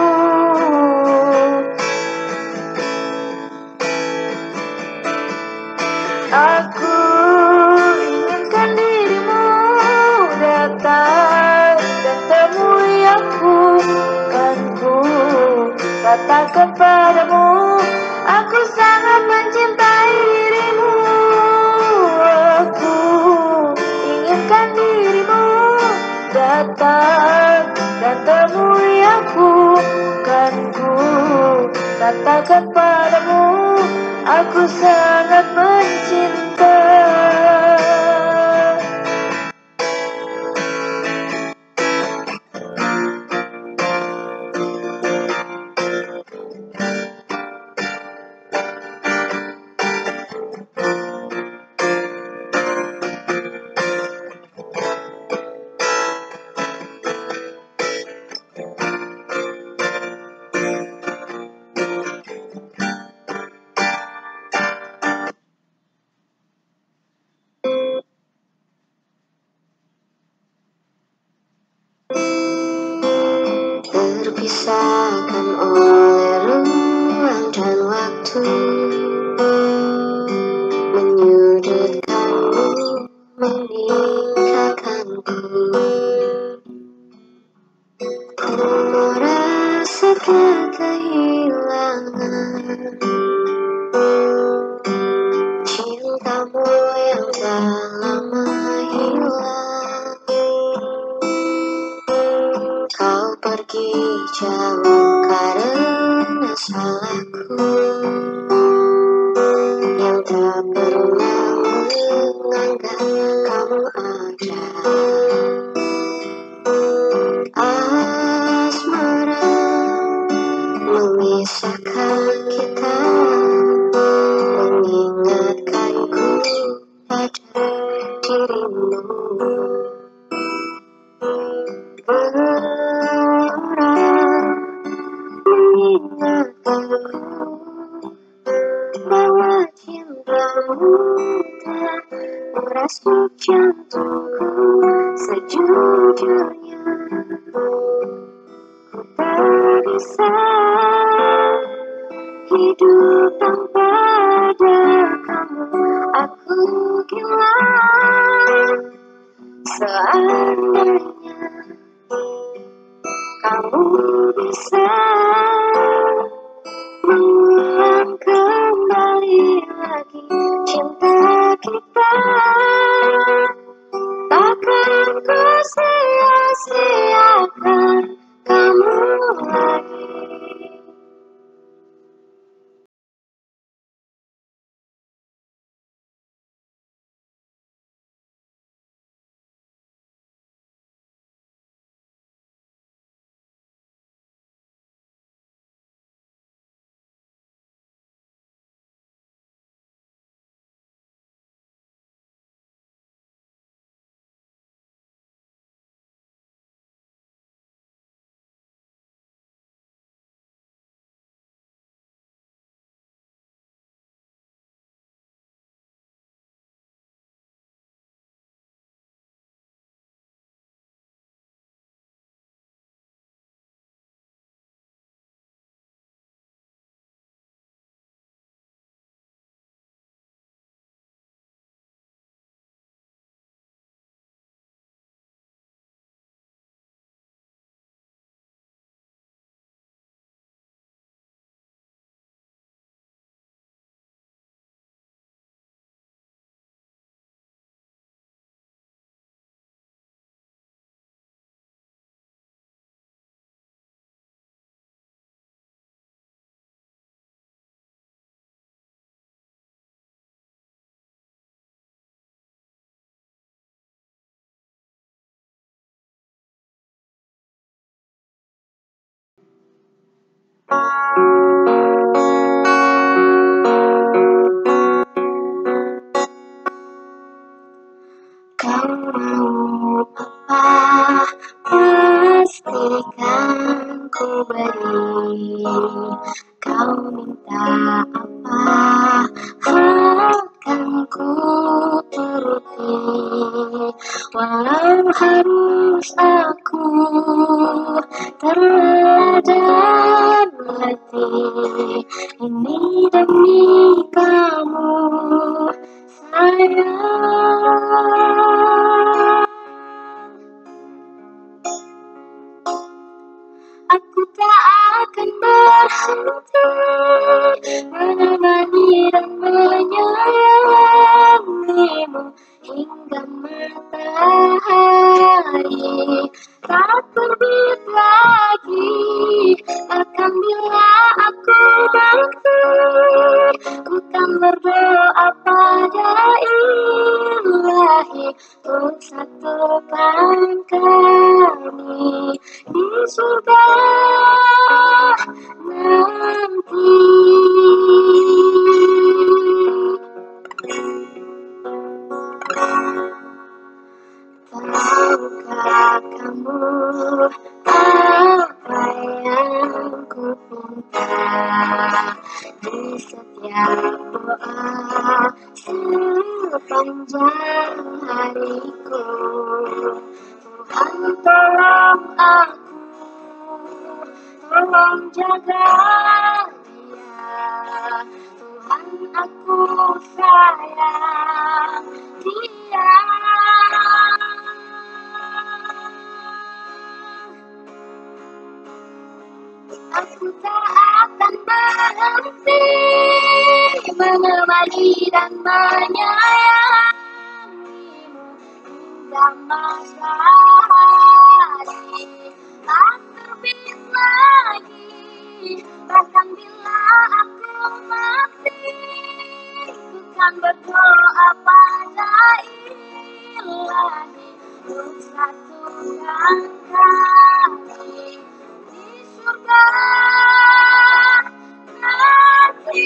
aku inginkan dirimu datang dan temui aku. Kan ku katakan padamu, aku sangat mencintai dirimu. Aku inginkan dirimu datang dan temui aku. Kan ku katakan padamu, aku sangat mencinta. Terpisahkan oleh ruang dan waktu, menyudutkanmu, meninggalkanku. Ku merasakan kehilangan cintamu yang tak lama hilang. Kau pergi jauh karena salahku, yang tak pernah menganggap kamu ada. Asmara memisahkan kita, mengingatkanku pada dirimu. Berat mengingatkanku bahwa cintamu telah merasuk jantungku sejujurnya. Ku tak bisa hidup tanpa ada kamu. Aku gila seandainya kamu bisa mengulang kembali lagi cinta kita. Takkan ku sia-siakan kamu lagi. Kau minta apa akan ku turuti, walau harus aku terlelah dan letih. Ini demi kamu sayang. Aku tak akan berhenti menemani dan menyayangimu hingga matahari tak terbit lagi. Bahkan bila aku bangkit, ku kan berdoa pada Ilahi untuk satukan kami di surga nanti. Tahukah kamu apa yang ku minta di setiap doa sepanjang hariku? Tuhan tolong aku, tolong jaga dia. Tuhan aku sayang dia. Aku tak akan berhenti menemani dan menyayangimu hingga matahari tak terbit lagi. Bahkan bila aku mati, ku kan berdoa pada Ilahi untuk satukan kami di surga nanti.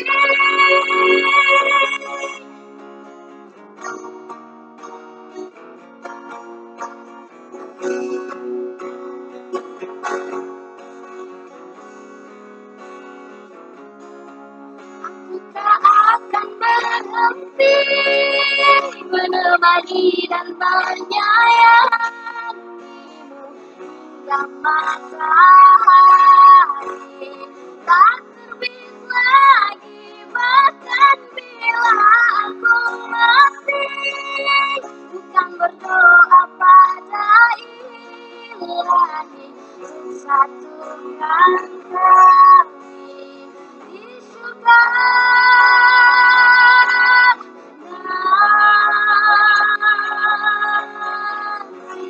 Aku tak akan berhenti menemani dan menyayangimu hingga matahari tak terbit lagi. Bahkan bila aku mati, ku kan berdoa pada Ilahi untuk satukan kami di surga nanti.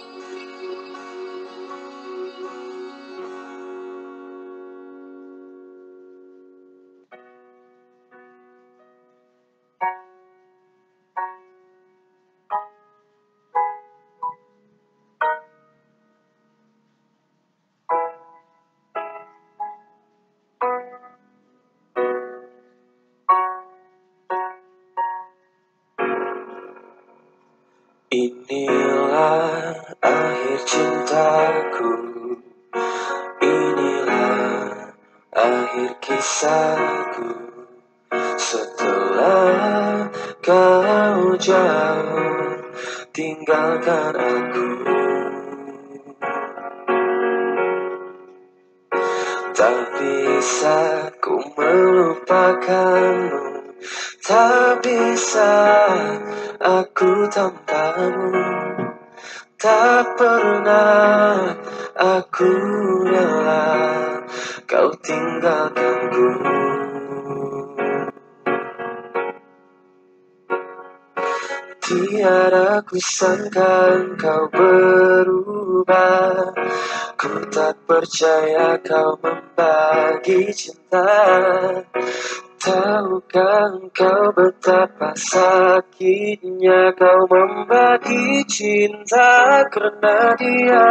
Inilah akhir cintaku, inilah akhir kisahku. Setelah kau jauh tinggalkan aku, tak bisa ku melupakanmu, tak bisa aku tanpamu. Tak pernah aku rela kau tinggalkanku. Tiada ku sangka kau berubah, ku tak percaya kau membagi cinta. Tahukah engkau betapa sakitnya kau membagi cinta karena dia?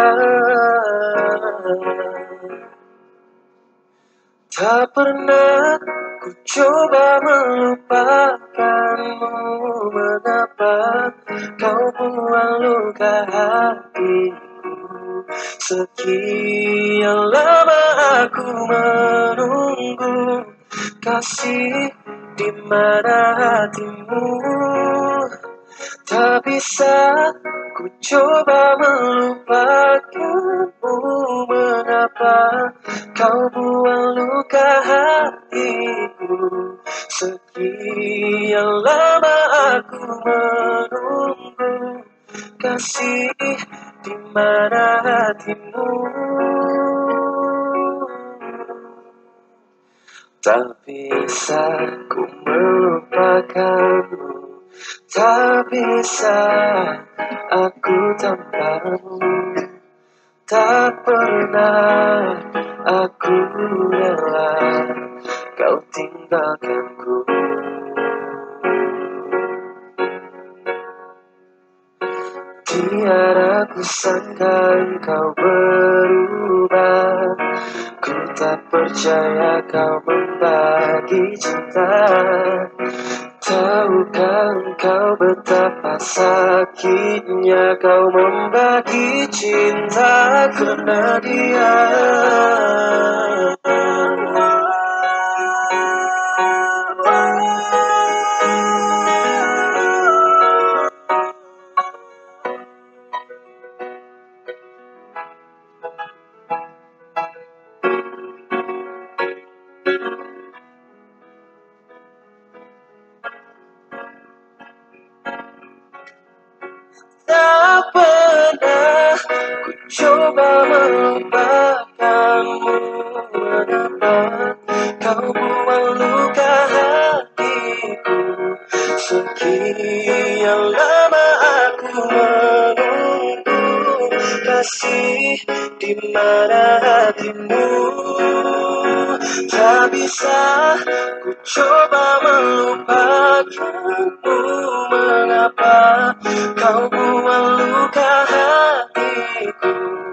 Tak pernah ku coba melupakanmu, mengapa kau buang luka hatiku Sekian lama aku menunggu kasih di mana hatimu. Tak bisa ku coba melupakanmu. Mengapa kau buang luka hatiku? Sekian lama aku menunggu kasih di mana hatimu. Tak bisa ku melupakanmu. Tak bisa aku tanpamu. Tak pernah aku rela kau tinggalkanku. Tiada ku sangka engkau berubah. Ku tak percaya kau membagi cinta. Tahukah engkau betapa sakitnya kau membagi cinta karena dia. Tak pernah ku coba melupakanmu. Mengapa kau buang luka hatiku? Sekian lama aku menunggu kasih di mana hatimu. Tak bisa ku coba melupakanmu. Mengapa kau buang luka hatiku?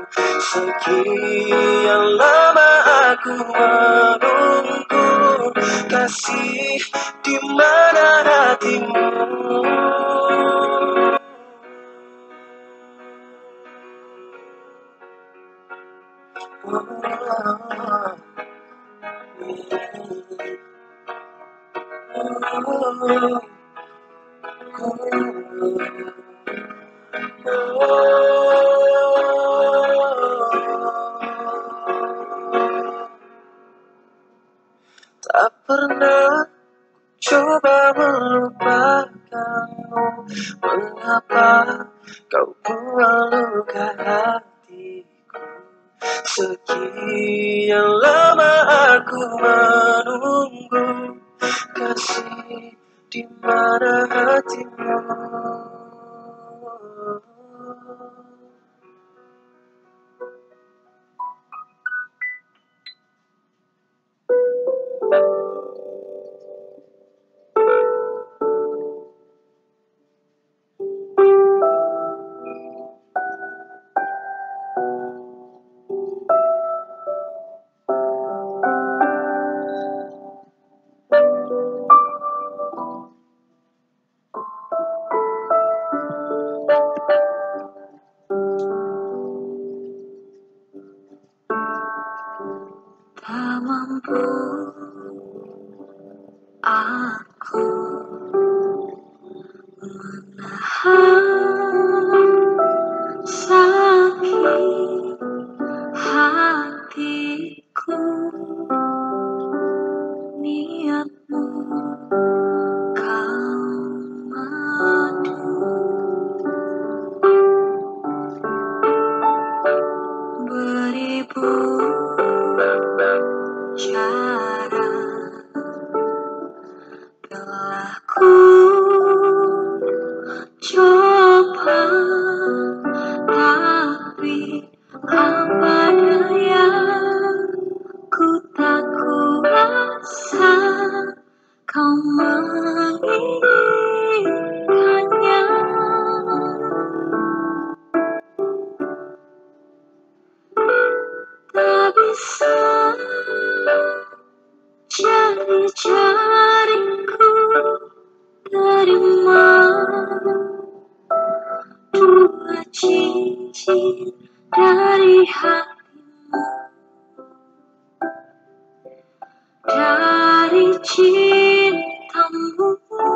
Sekian lama aku menunggu kasih di mana hatimu. Tak pernah coba melupakanmu. Mengapa kau buang luka hatiku? Sekian lama aku menunggu kasih di mana hatimu. Tak mampu aku menahan sakit hatiku. Niatmu kau madu beribu cara telah ku coba, tapi apa daya ku tak kuasa kau menginginkannya. Tak bisa jadi jariku terima dua cincin dari hatimu, dari cintamu,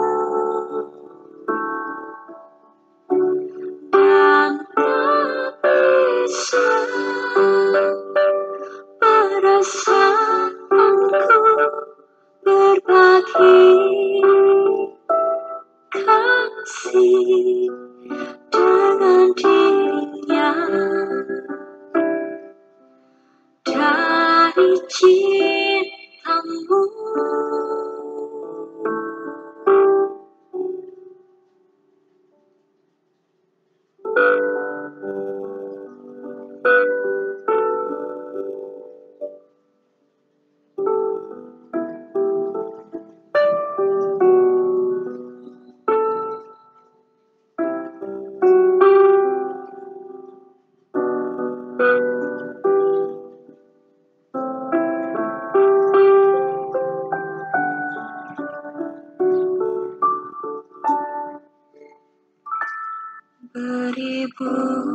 dan tak bisa perasaanku berbagi kasih dengan dirinya, dari cintamu. Beribu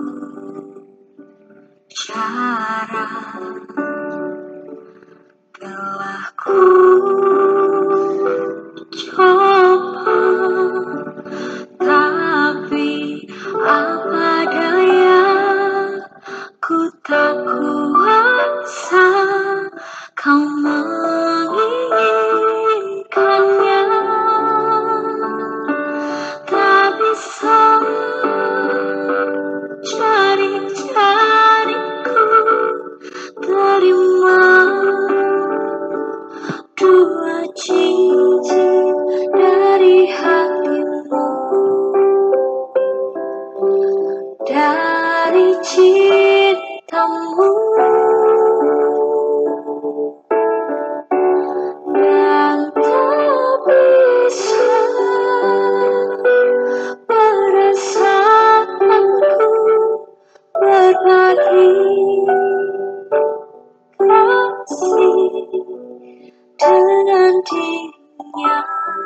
cara telah ku coba, tapi apa daya, ku tak kuasa kau menginginkannya. Tak bisa jari-jariku terima dua cincin dari hatimu, dari cintamu, dan tak bisa perasaanku berbagi kasih dengan dirinya,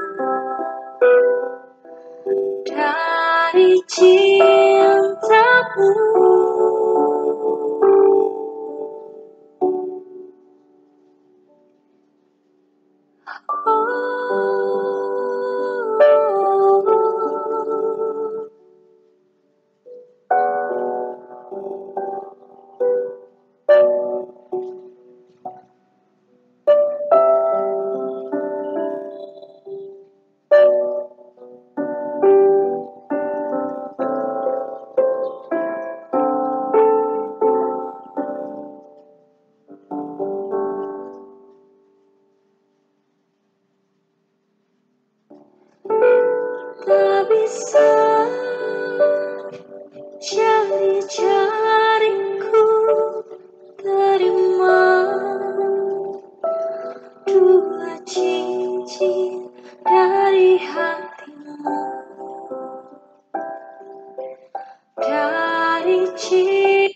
dari cintamu. Tak bisa jari-jariku terima dua cincin dari hatimu, dari cinta.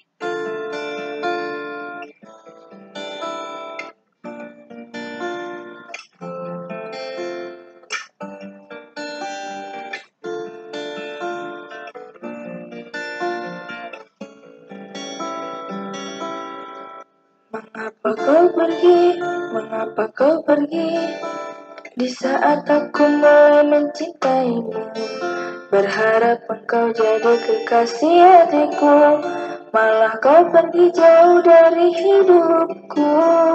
Mengapa kau pergi, mengapa kau pergi, di saat aku mulai mencintaimu, berharap engkau jadi kekasih hatiku, malah kau pergi jauh dari hidupku.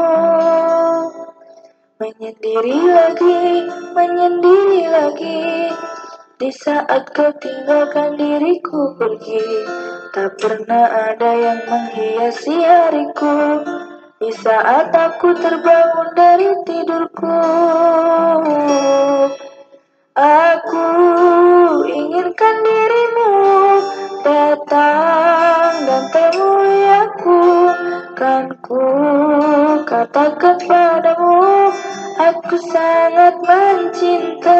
Menyendiri lagi, menyendiri lagi, di saat kau tinggalkan diriku pergi. Tak pernah ada yang menghiasi hariku, di saat aku terbangun dari tidurku. Aku inginkan dirimu datang dan temui aku, kan ku katakan padamu, aku sangat mencinta.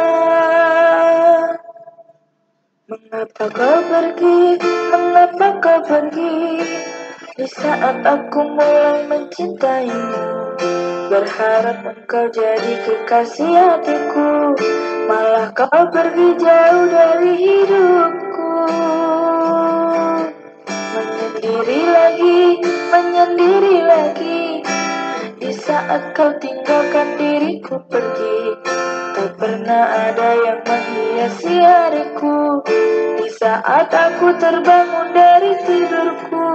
Mengapa kau pergi, mengapa kau pergi, di saat aku mulai mencintaimu, berharap engkau jadi kekasih hatiku, malah kau pergi jauh dari hidupku. Menyendiri sendiri lagi, menyendiri lagi. Di saat kau tinggalkan diriku pergi, tak pernah ada yang menghiasi hariku. Di saat aku terbangun dari tidurku,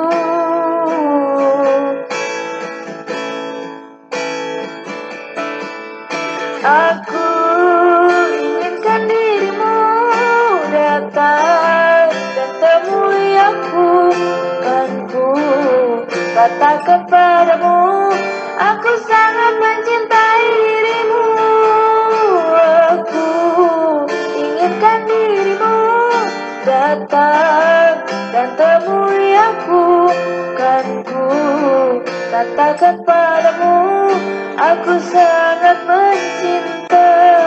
aku inginkan dirimu datang dan temui aku. Kan ku katakan padamu, aku sangat mencintai dirimu. Aku inginkan dirimu datang dan temui aku. Kan ku katakan padamu, aku sangat mencinta.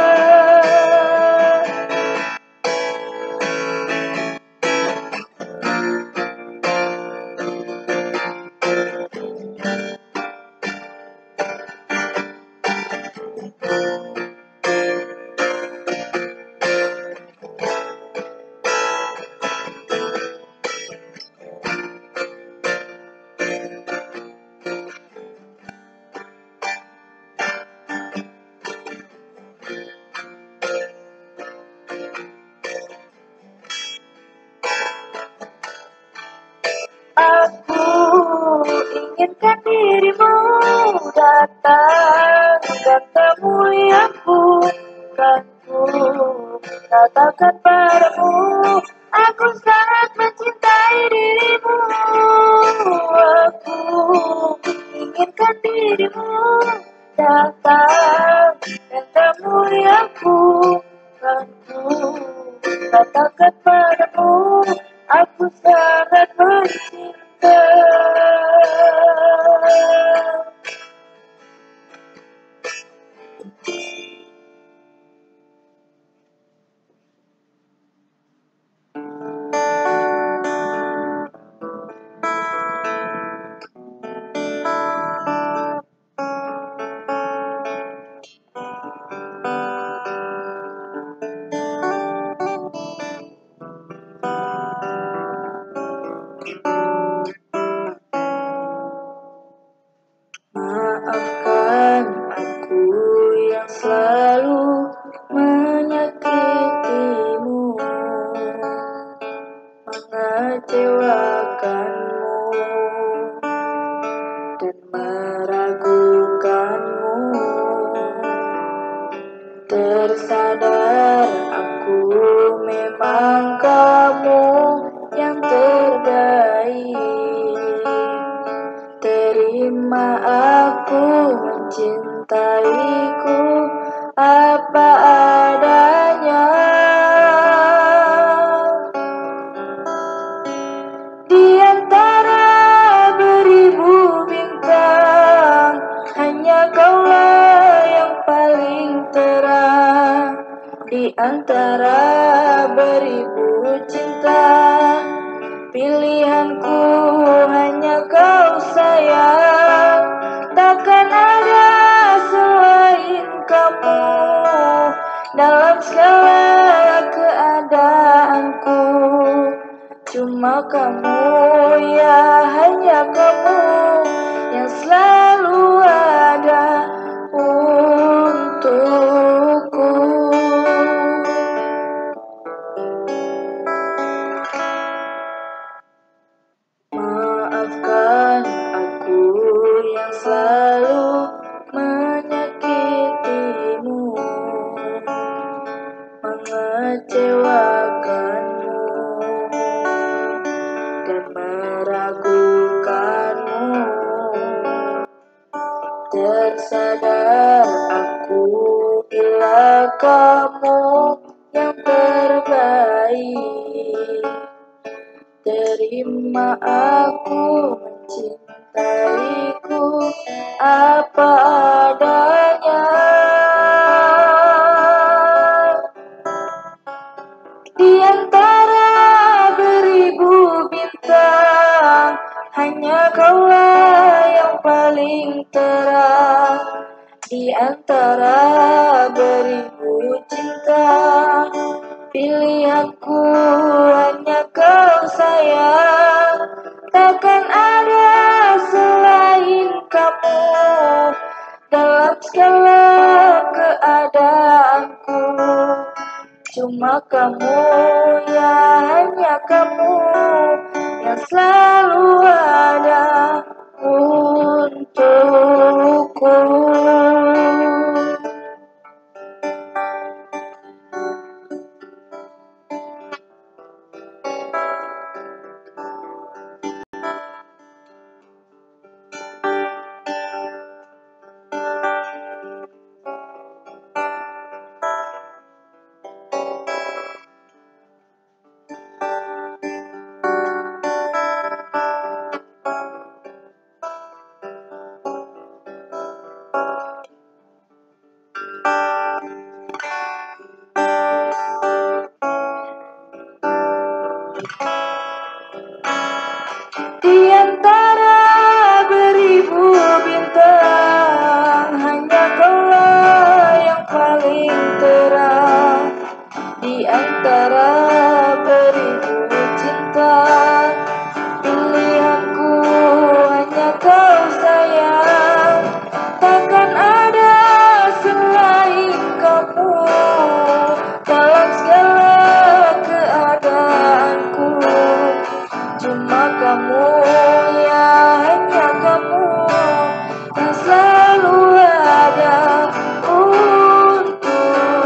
Aku inginkan dirimu datang dan temui aku. Kan ku katakan padamu, aku sangat mencintai dirimu. Aku inginkan dirimu datang dan temui aku. Kan ku katakan padamu, aku sangat mencinta. Maafkan aku yang selalu menyakitimu, mengecewakanmu, dan meragukanmu. Tersadar aku memang kamu yang terbaik. Terima aku mencintaiku apa adanya. Di antara beribu bintang, hanya kaulah yang paling terang. Di antara beribu cinta, pilihanku hanya kau sayang. Takkan ada selain kamu dalam segala keadaanku. Cuma kamu, ya hanya kamu yang selalu ada untukku. Maafkan aku yang selalu menyakitimu, mengecewakanmu, dan meragukanmu. Tersadar aku bila kamu yang terbaik. Terima aku mencintaiku apa adanya. Di antara beribu bintang, hanya kaulah yang paling terang. Di antara beribu cinta, pilihanku hanya kau sayang. takkan ada selain kamu dalam segala keadaanku. Cuma kamu, ya hanya kamu yang selalu ada untukku. Di antara beribu bintang, hanya Kaulah yang paling terang. Di antara beribu cinta, pilihanku hanya Kau sayang. Takkan ada selain kamu dalam segala keadaanku. Cuma kamu, ya hanya kamu yang selalu ada untukku.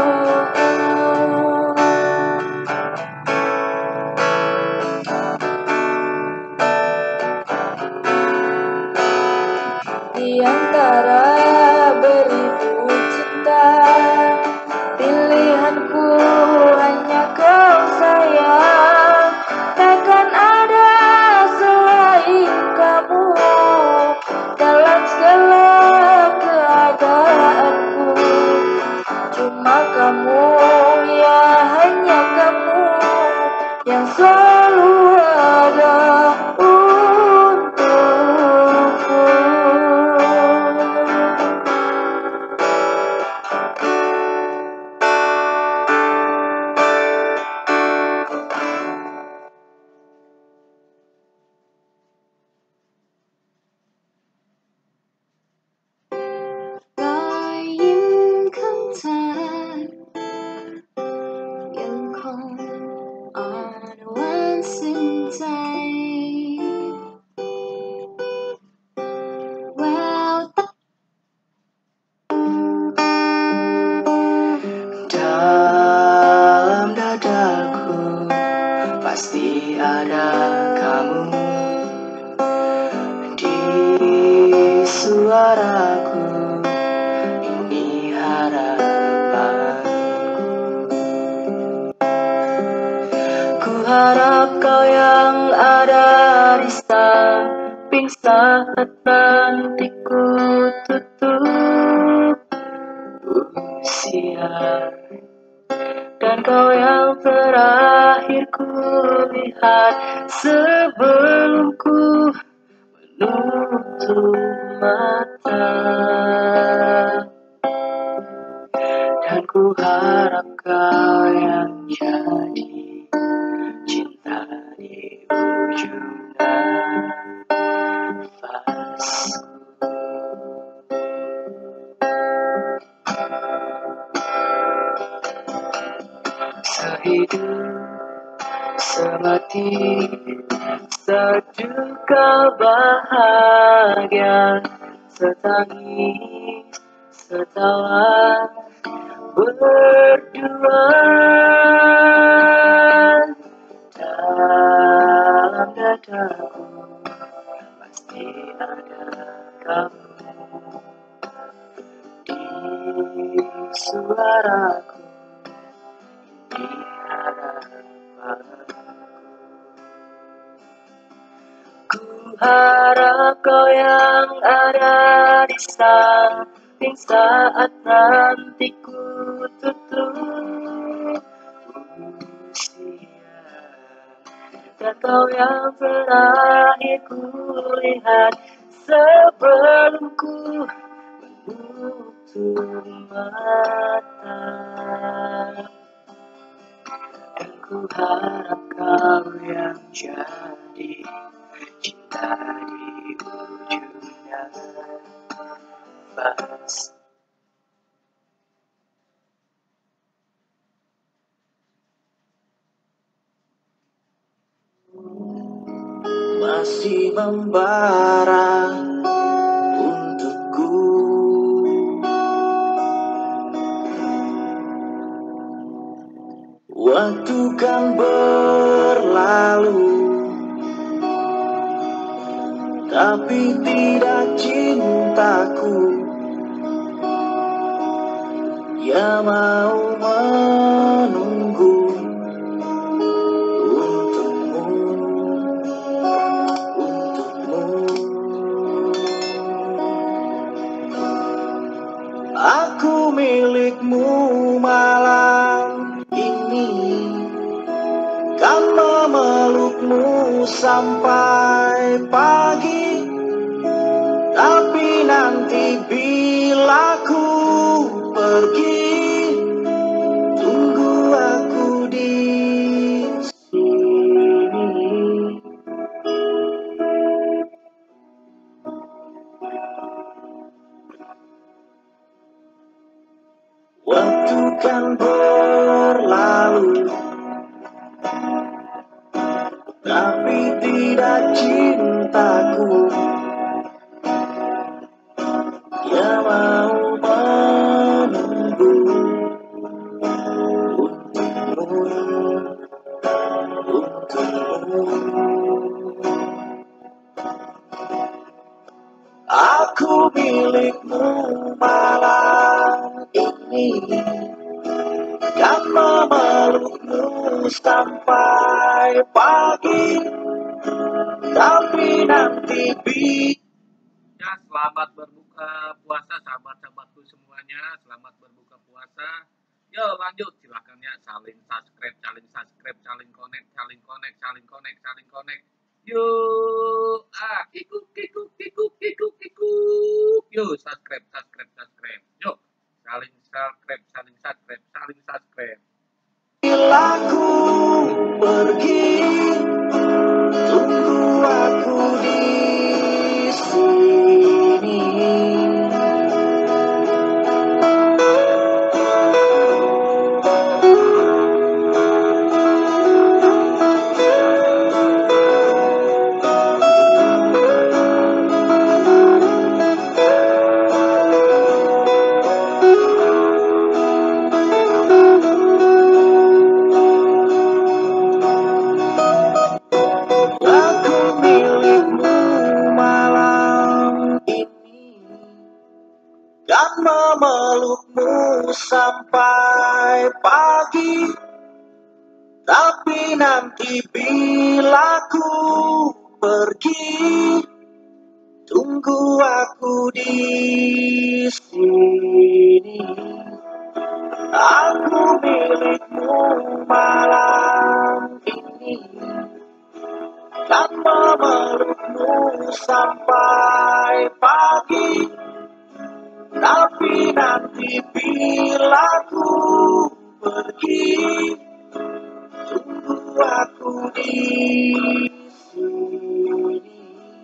Di antara beribu cinta, pilihanku hanya Kau sayang. Takkan ada selain kamu dalam segala keadaanku. Cuma kamu, ya hanya kamu yang selalu ada untukku. Dalam dadaku pasti ada kamu. Di suaraku ini harapanku. Ku harap Kau yang ada di samping saat nanti ku tutup usia. Dan Kau yang terakhir ku lihat sebelum ku menutup mata. Dan ku harap Kau yang jadi cinta di ujung nafasku. Sehidup semati, seduka bahagia, setangis, setawa berdua. Dalam dadaku pasti ada kamu. Di suaraku di harapanku. Ku harap Kau yang ada di samping saat nanti ku tutup usia. Dan Kau yang terakhir ku lihat sebelum ku menutup mata. Dan ku harap Kau yang jadi di ujung nafas. Masih membara untukku. Waktu kan berlalu, tapi tidak cintaku yang mau menunggu untukmu, untukmu. Aku milikmu malam ini, kan memelukmu sampai pagi. Tapi nanti bila ku pergi, tunggu aku di sini. Waktu kan berlalu, tapi tidak cintaku yang mau menunggu untukmu, untukmu. Aku milikmu malam ini, kan memelukmu sampai pagi. Tapi nanti bi Ya, selamat berbuka puasa sahabat-sahabatku semuanya. Selamat berbuka puasa. Yo, lanjut. Silakan ya, saling subscribe, saling subscribe, saling connect, saling connect, saling connect, saling connect. Yuk, ah, kikuk, kikuk, kikuk, kikuk, kikuk. Yuk, subscribe, subscribe, subscribe. Yuk, saling subscribe, saling subscribe, saling subscribe. bila ku pergi, tunggu aku di sini. Aku milikmu malam ini, kan memelukmu sampai pagi. Tapi nanti bila ku pergi, tunggu aku di sini. Aku milikmu malam ini, kan memelukmu sampai pagi. Tapi nanti bila ku pergi, tunggu aku di sini.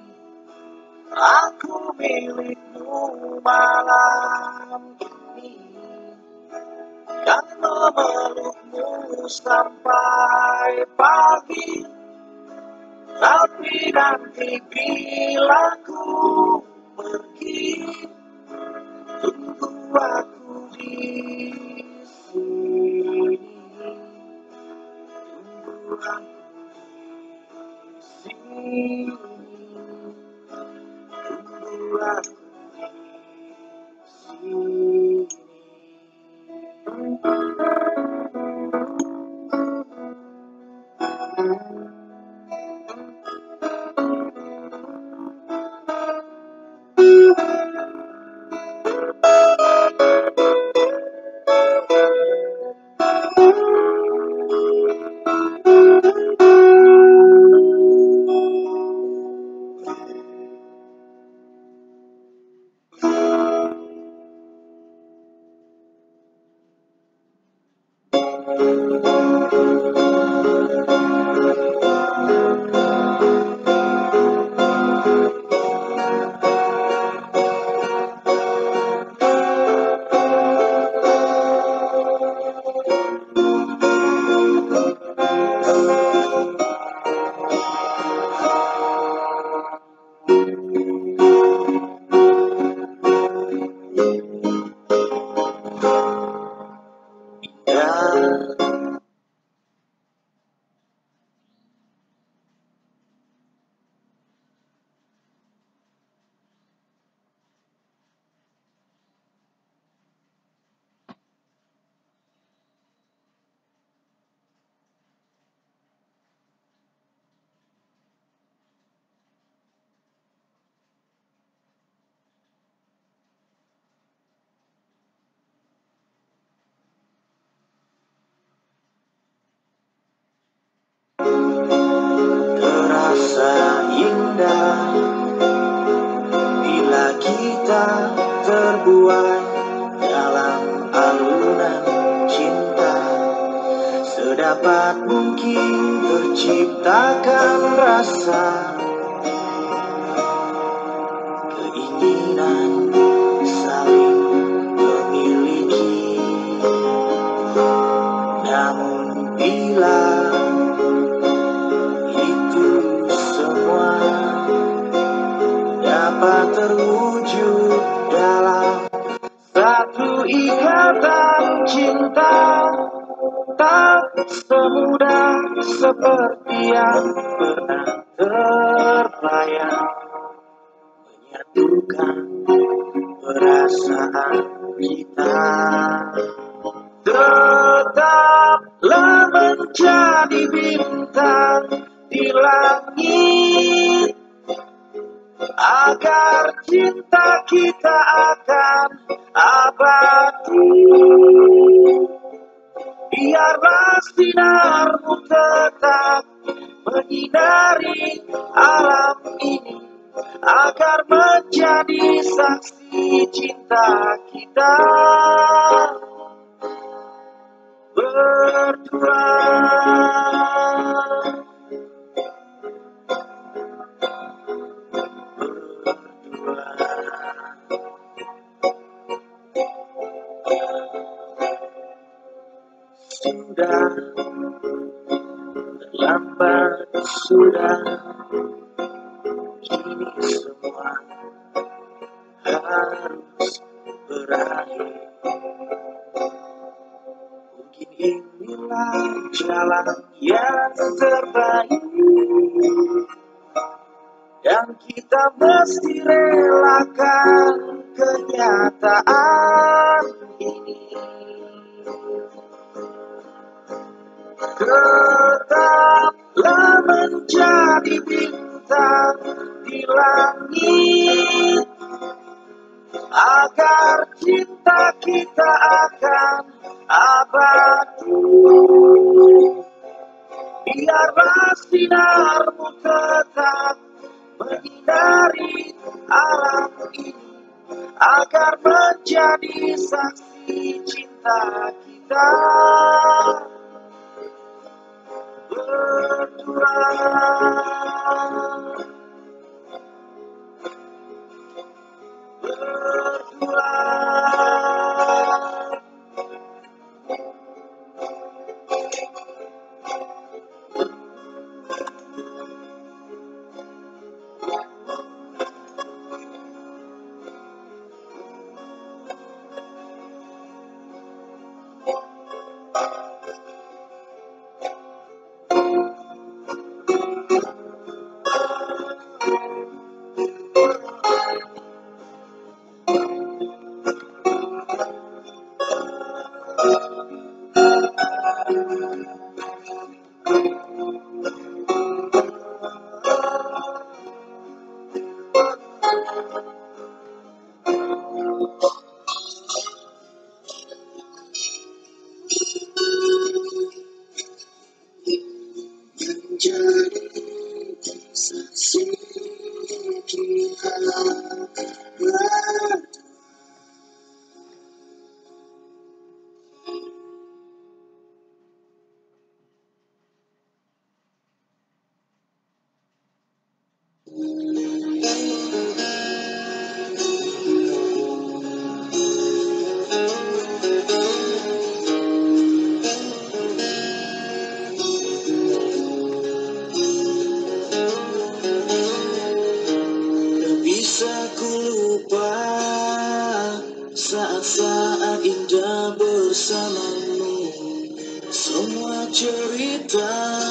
Aku milikmu malam ini, kan memelukmu sampai pagi. Tapi nanti bila ku pergi, tunggu aku di sini. Tunggu aku di sini. Tunggu aku di sini. tanda bila kita terbuai dalam alunan cinta. Sedapat mungkin terciptakan rasa keinginan saling memiliki. Namun bila itu semua dapat terwujud dalam satu ikatan cinta, tak semudah seperti yang pernah terbayang menyatukan perasaan kita. Tetaplah menjadi bintang di langit, agar cinta kita akan abadi. Biarlah sinarmu tetap menyinari alam ini, agar menjadi saksi cinta kita berdua. Sudah terlambat, sudah kini semua harus berakhir. Mungkin inilah jalan yang terbaik, dan kita mesti relakan kenyataan ini. Tetaplah menjadi bintang di langit, agar cinta kita akan abadi. Biarlah sinarmu tetap menyinari alam ini, agar menjadi saksi cinta kita berdua. Berdua. Saat-saat indah bersamamu, semua cerita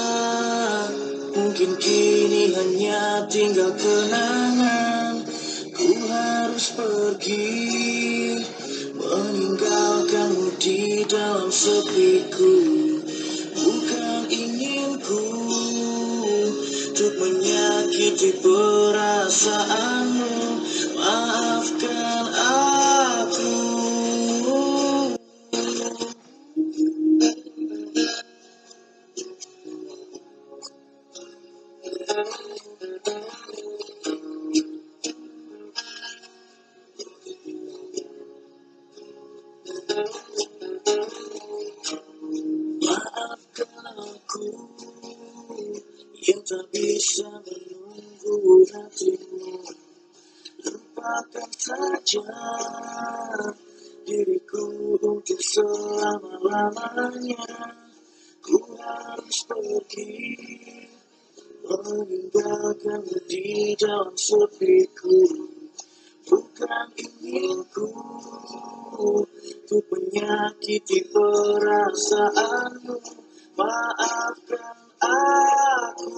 mungkin kini hanya tinggal kenangan. Ku harus pergi, meninggalkanmu di dalam sepiku. Bukan inginku untuk menyakiti perasaanmu. Maafkan aku. Maafkan aku yang tak bisa menunggu hatimu. Lupakan saja diriku untuk selama-lamanya. Ku harus pergi meninggalkanmu di dalam sepiku. Bukan inginku untuk menyakiti perasaanmu. Maafkan aku.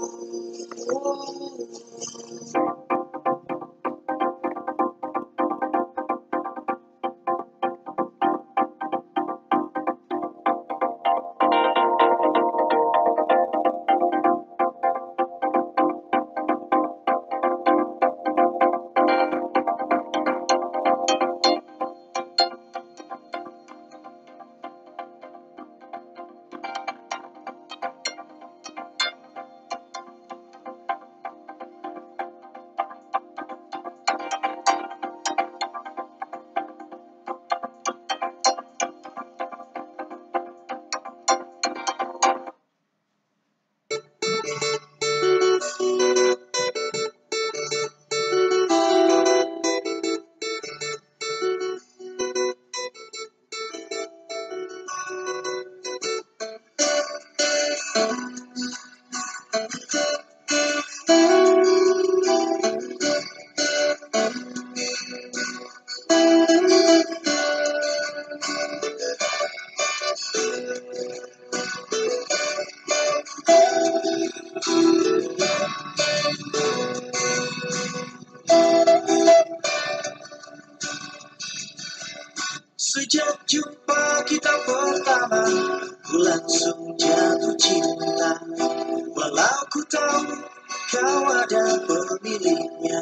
Sejak jumpa kita pertama, ku langsung jatuh cinta. Walau ku tahu kau ada pemiliknya,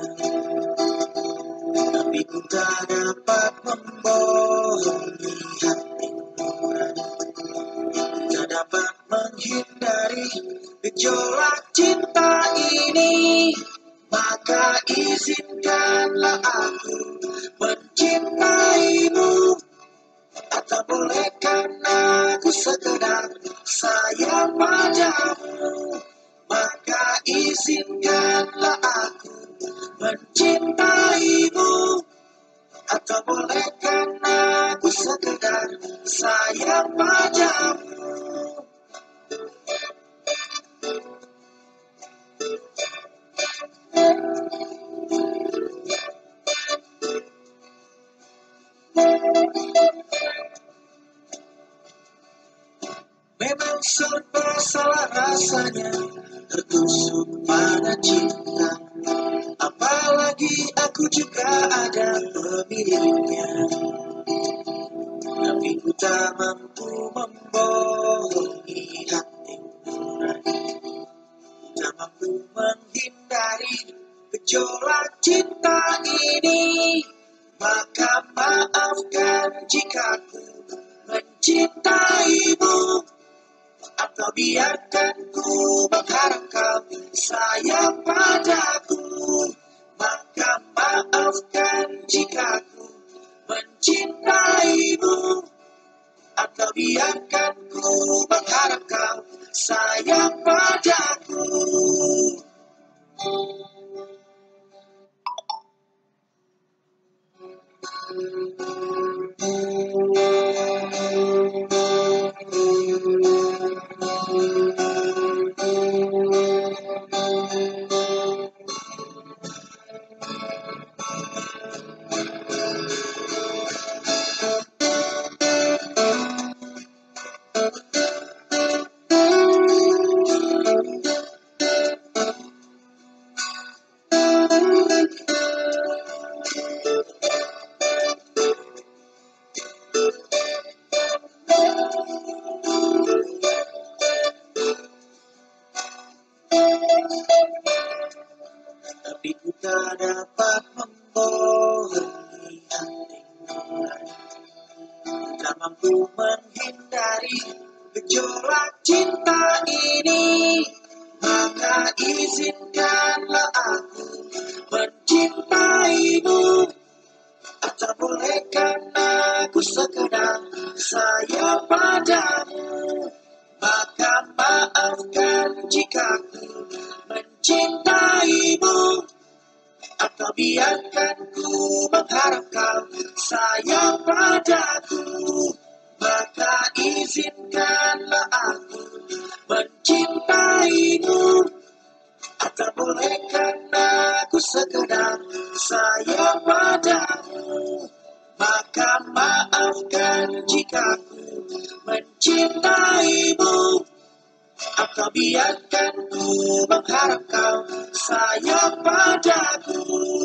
tapi ku tak dapat membohongi hati nurani. Tak dapat menghindari gejolak cinta ini. Maka izinkanlah aku mencintaimu. Atau bolehkan aku sekedar sayang padamu. Maka izinkanlah aku mencintaimu. Atau bolehkan aku sekedar sayang padamu. Memang serba salah rasanya tertusuk pada cinta. Apalagi aku juga ada pemiliknya, tapi ku tak mampu membohongi hati nurani. Tak mampu menghindari gejolak cinta ini. Maka maafkan jika ku mencintaimu. Atau biarkan ku berharap kau sayang padaku. Maka maafkan jika ku mencintaimu. Atau biarkan ku berharap kau sayang padaku. Tapi ku tak dapat membohongi hati nurani. Tak mampu menghindari gejolak cinta ini. Maka izinkanlah aku mencintaimu. Atau bolehkan aku sekedar sayang padamu, maka maafkan jika ku mencintaimu, atau biarkan ku mengharap kau sayang padaku, maka izinkanlah aku mencintaimu, atau bolehkan aku sekedar sayang padamu, maka maafkan jika ku mencintaimu, atau biarkan ku mengharap kau sayang padaku.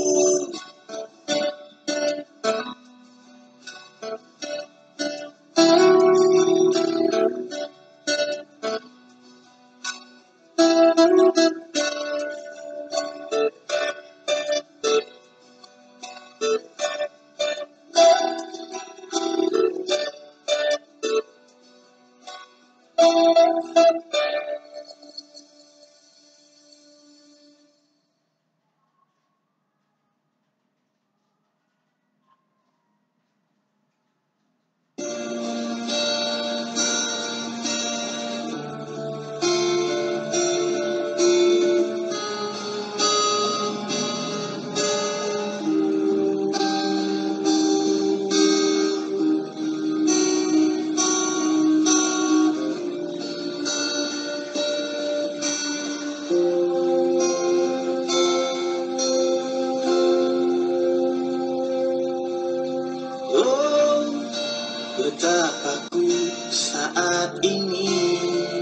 Oh, betapa ku saat ini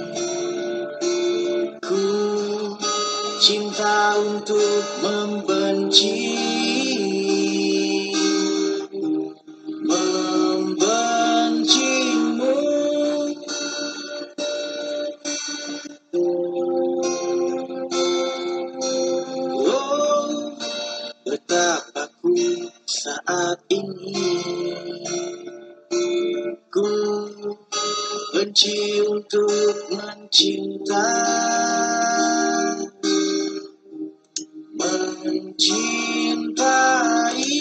ku cinta untuk membenci, membencimu. Oh, betapa ku saat ini ku benci untuk mencinta, mencintai.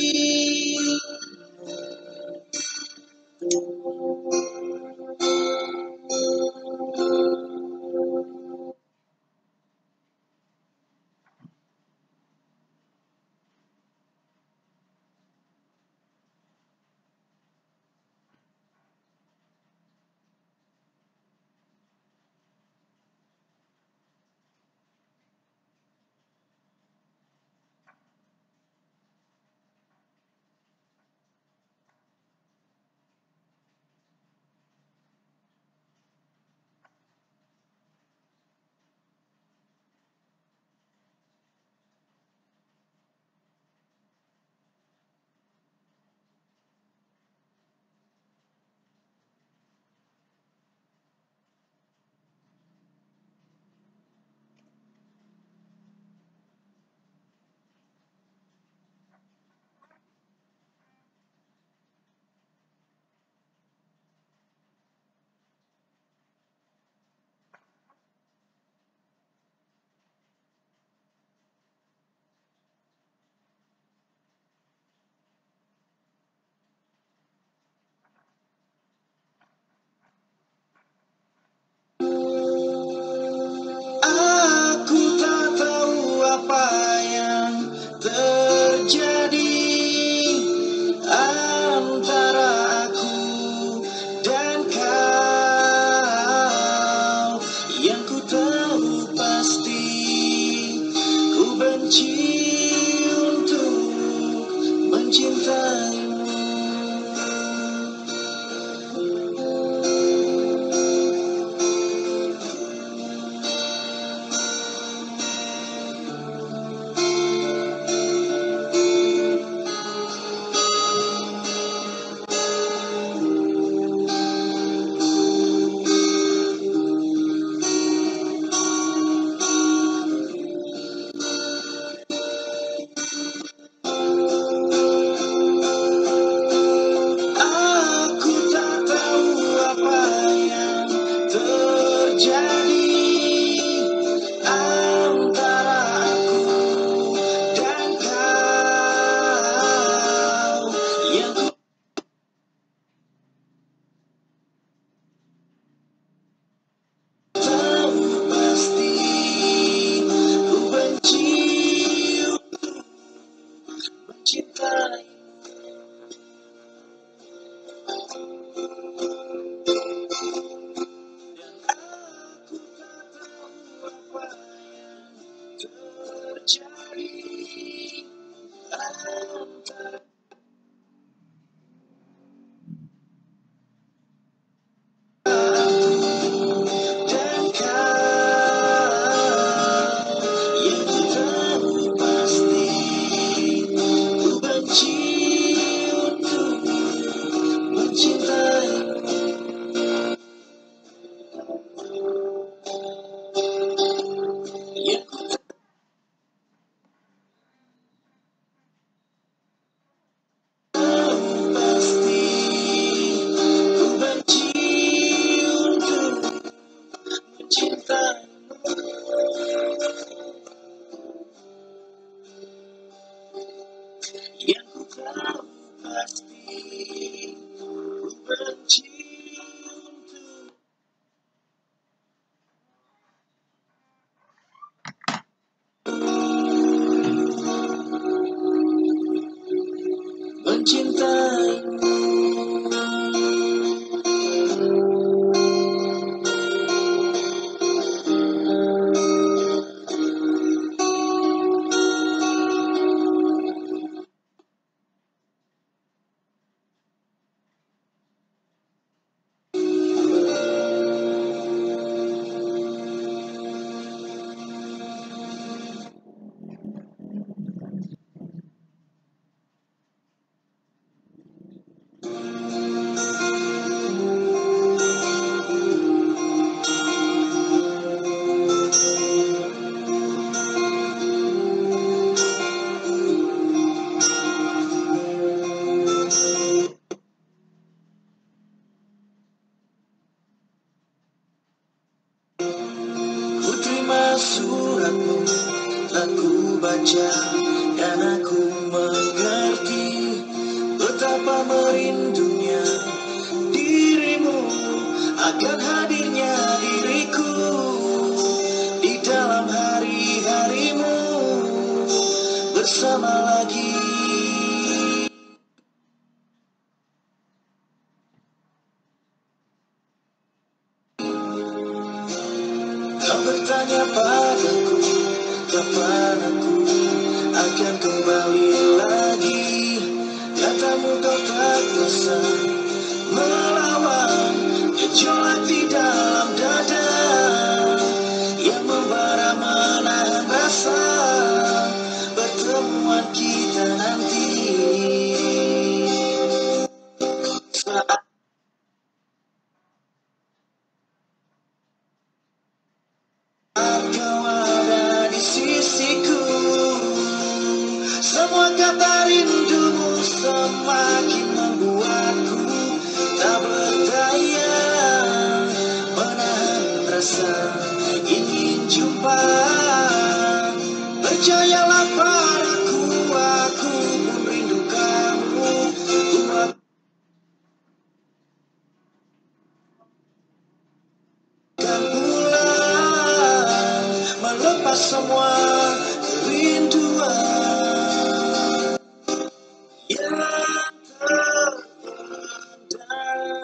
suratmu telah ku baca dan aku mengerti betapa merindunya dirimu akan hadirnya diriku di dalam hari-harimu bersama lagi. Kau bertanya padaku kapan aku akan kembali lagi. Katamu kau tak bisa melawan gejolak di dalam dada yang membara menahan rasa pertemuan kita nanti. Saat kau ada di sisiku, semua kata rindumu semakin membuatku tak berdaya menahan rasa ingin jumpa. Percayalah padaku, aku pun rindu kamu. Ku akan pulang melepas semua kerinduan yang terpendam.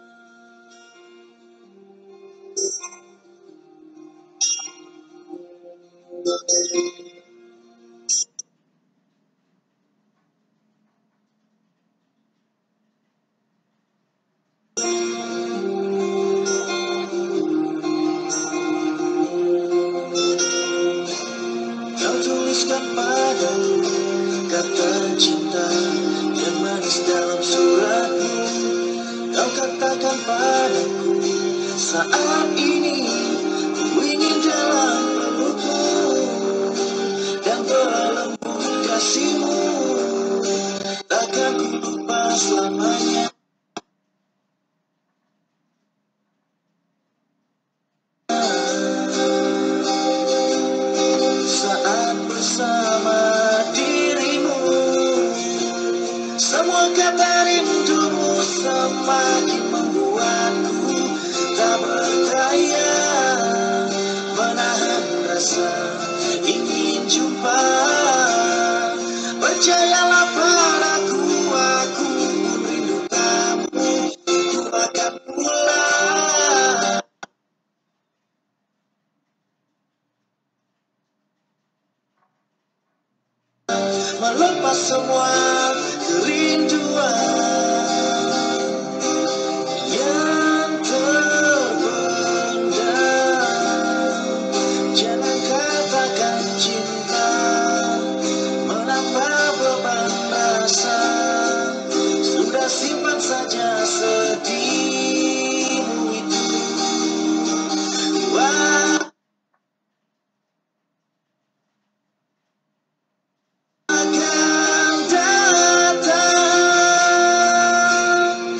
Kau tuliskan padaku kata cinta yang manis dalam suratmu. Kau katakan padaku saat ini ku ingin dalam pelukmu dan berlembut kasihmu. Takkan ku lupa selamanya. Saat bersama dirimu, semua kata rindumu semakin membuatku tak berdaya menahan rasa ingin jumpa. Percayalah padaku, aku pun rindu kamu. Ku akan pulang melepas semua kerinduan yang terpendam. Jangan katakan cinta menambah beban rasa. Sudah simpan saja sedihmu itu. Wah, akan datang.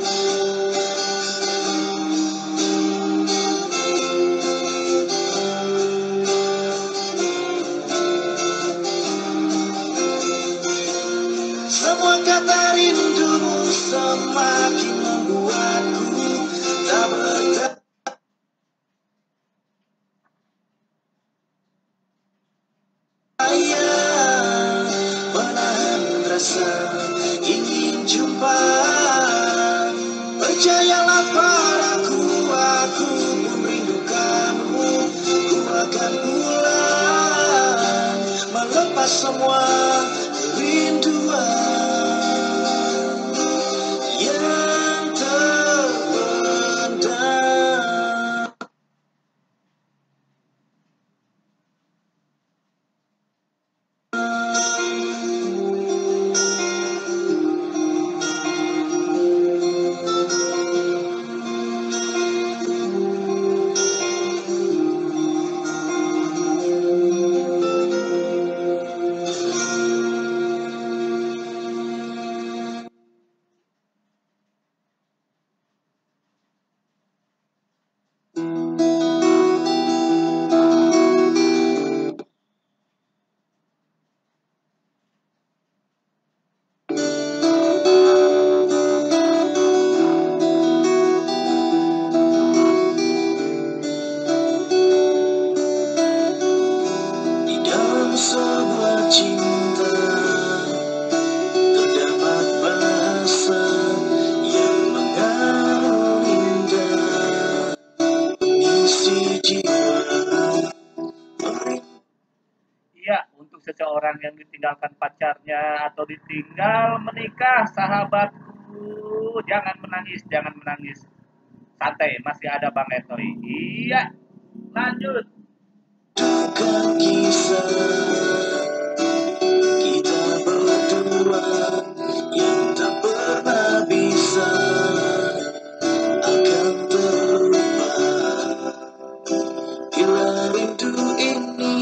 Semua kata rindumu semakin membuatku tak berdaya menahan rasa ingin jumpa. Percayalah padaku, aku pun rindu kamu. Ku akan pulang melepas semua kerinduan yang terpendam. orang yang ditinggalkan pacarnya atau ditinggal menikah, sahabatku, jangan menangis, jangan menangis. Santai, masih ada Bang Etoy. Iya, lanjut. Bukan kisah kita berdua yang tak pernah bisa akan terlupa. Bila rindu ini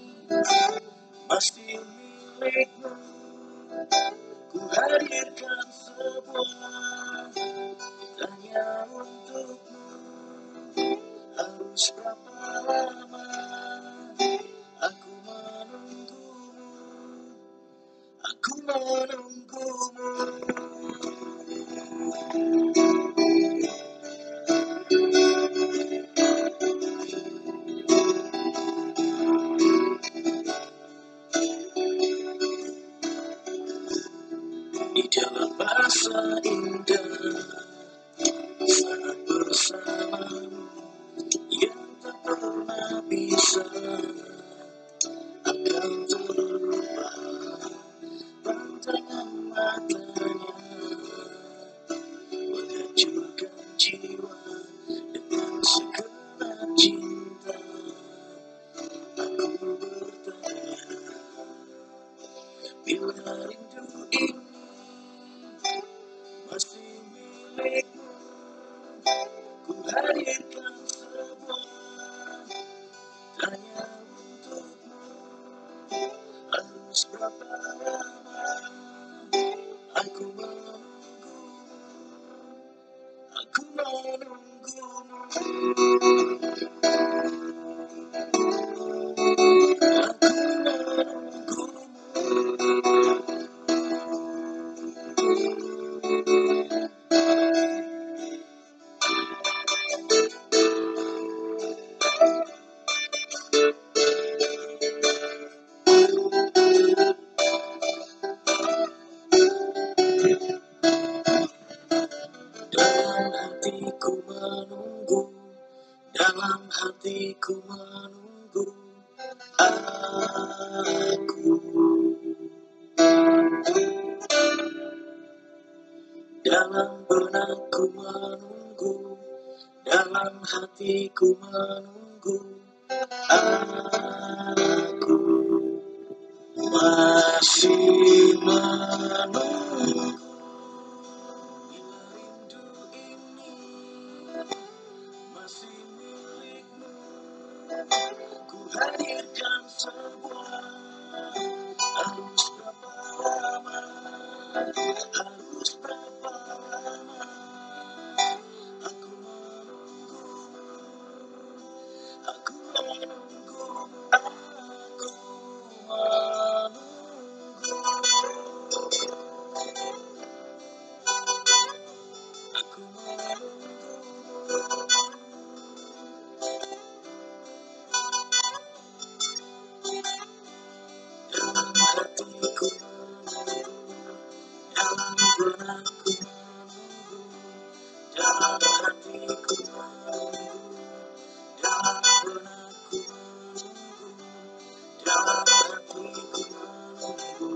masih milikmu, ku hadirkan sebuah tanya untukmu. Harus berapa lama aku menunggumu, aku menunggumu. Di dalam masa indah saat bersamamu yang tak pernah bisa akan terlupa. Pandangan matanya menghancurkan jiwa dengan segenap cinta. Aku bertanya, bila rindu ini masih milikmu, ku hadirkan sebuah tanya untukmu. Harus berapa lama aku menunggumu, aku menunggumu, aku dalam hatiku menunggu, dalam hatiku menunggu aku, dalam benakku menunggu, dalam hatiku menunggu aku, masih menunggu. Bila rindu ini masih milikmu, ku hadirkan sebuah. Harus berapa lama, harus berapa lama aku menunggumu, aku menunggumu, aku menunggumu, aku menunggumu. Dalam hatiku menunggu, dalam benakku menunggu, dalam hatiku menunggu, dalam benakku menunggu, dalam hatiku menunggu.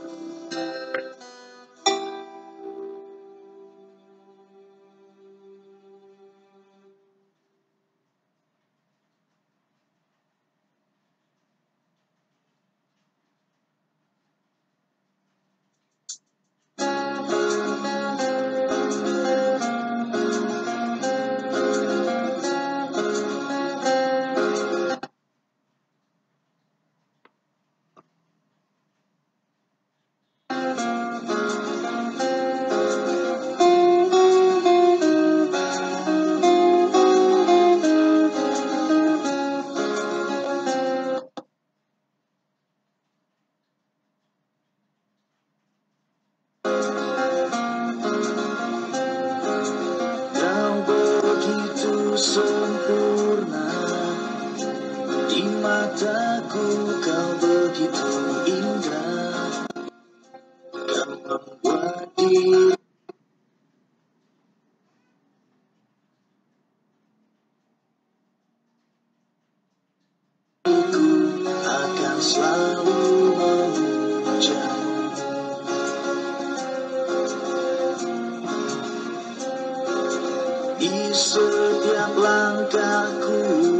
Kau begitu sempurna, di mataku kau begitu indah. Kau membuat diriku akan selalu Di setiap langkahku,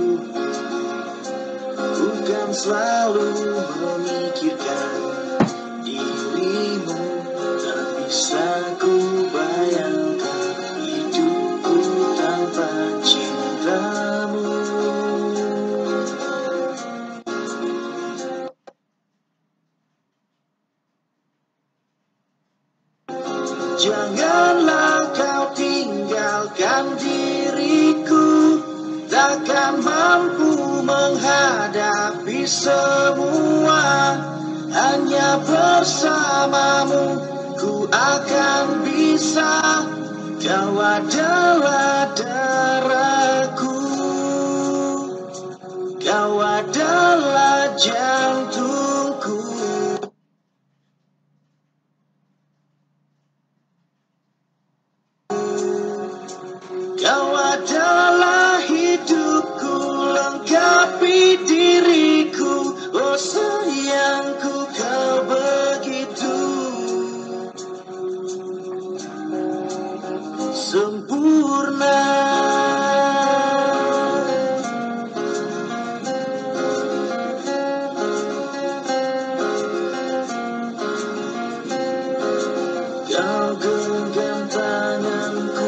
bukan selalu memikirkan dirimu, tak bisa ku bayangkan hidupku tanpa cintamu. Janganlah kau tinggalkan diriku, takkan mampu menghadapi semua. Hanya bersamamu ku akan bisa. Kau adalah darahku, kau adalah jantungku. Kau adalah hidupku, lengkapi diriku. Oh sayangku, kau begitu sempurna. Kau genggam tanganku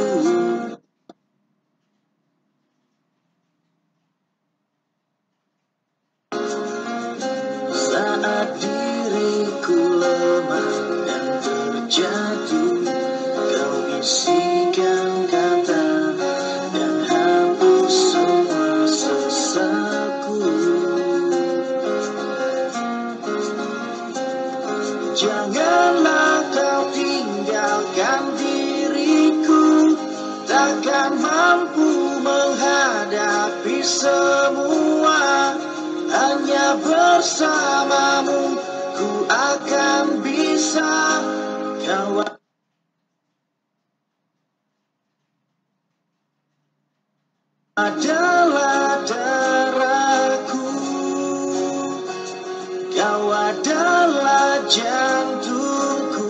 saat diriku lemah dan terjatuh. Kau bisikan kata dan hapus semua sesalku. Janganlah kau tinggalkan diriku, takkan mampu menghadapi semua. Hanya bersamamu ku akan bisa. Kau adalah darahku, kau adalah jantungku,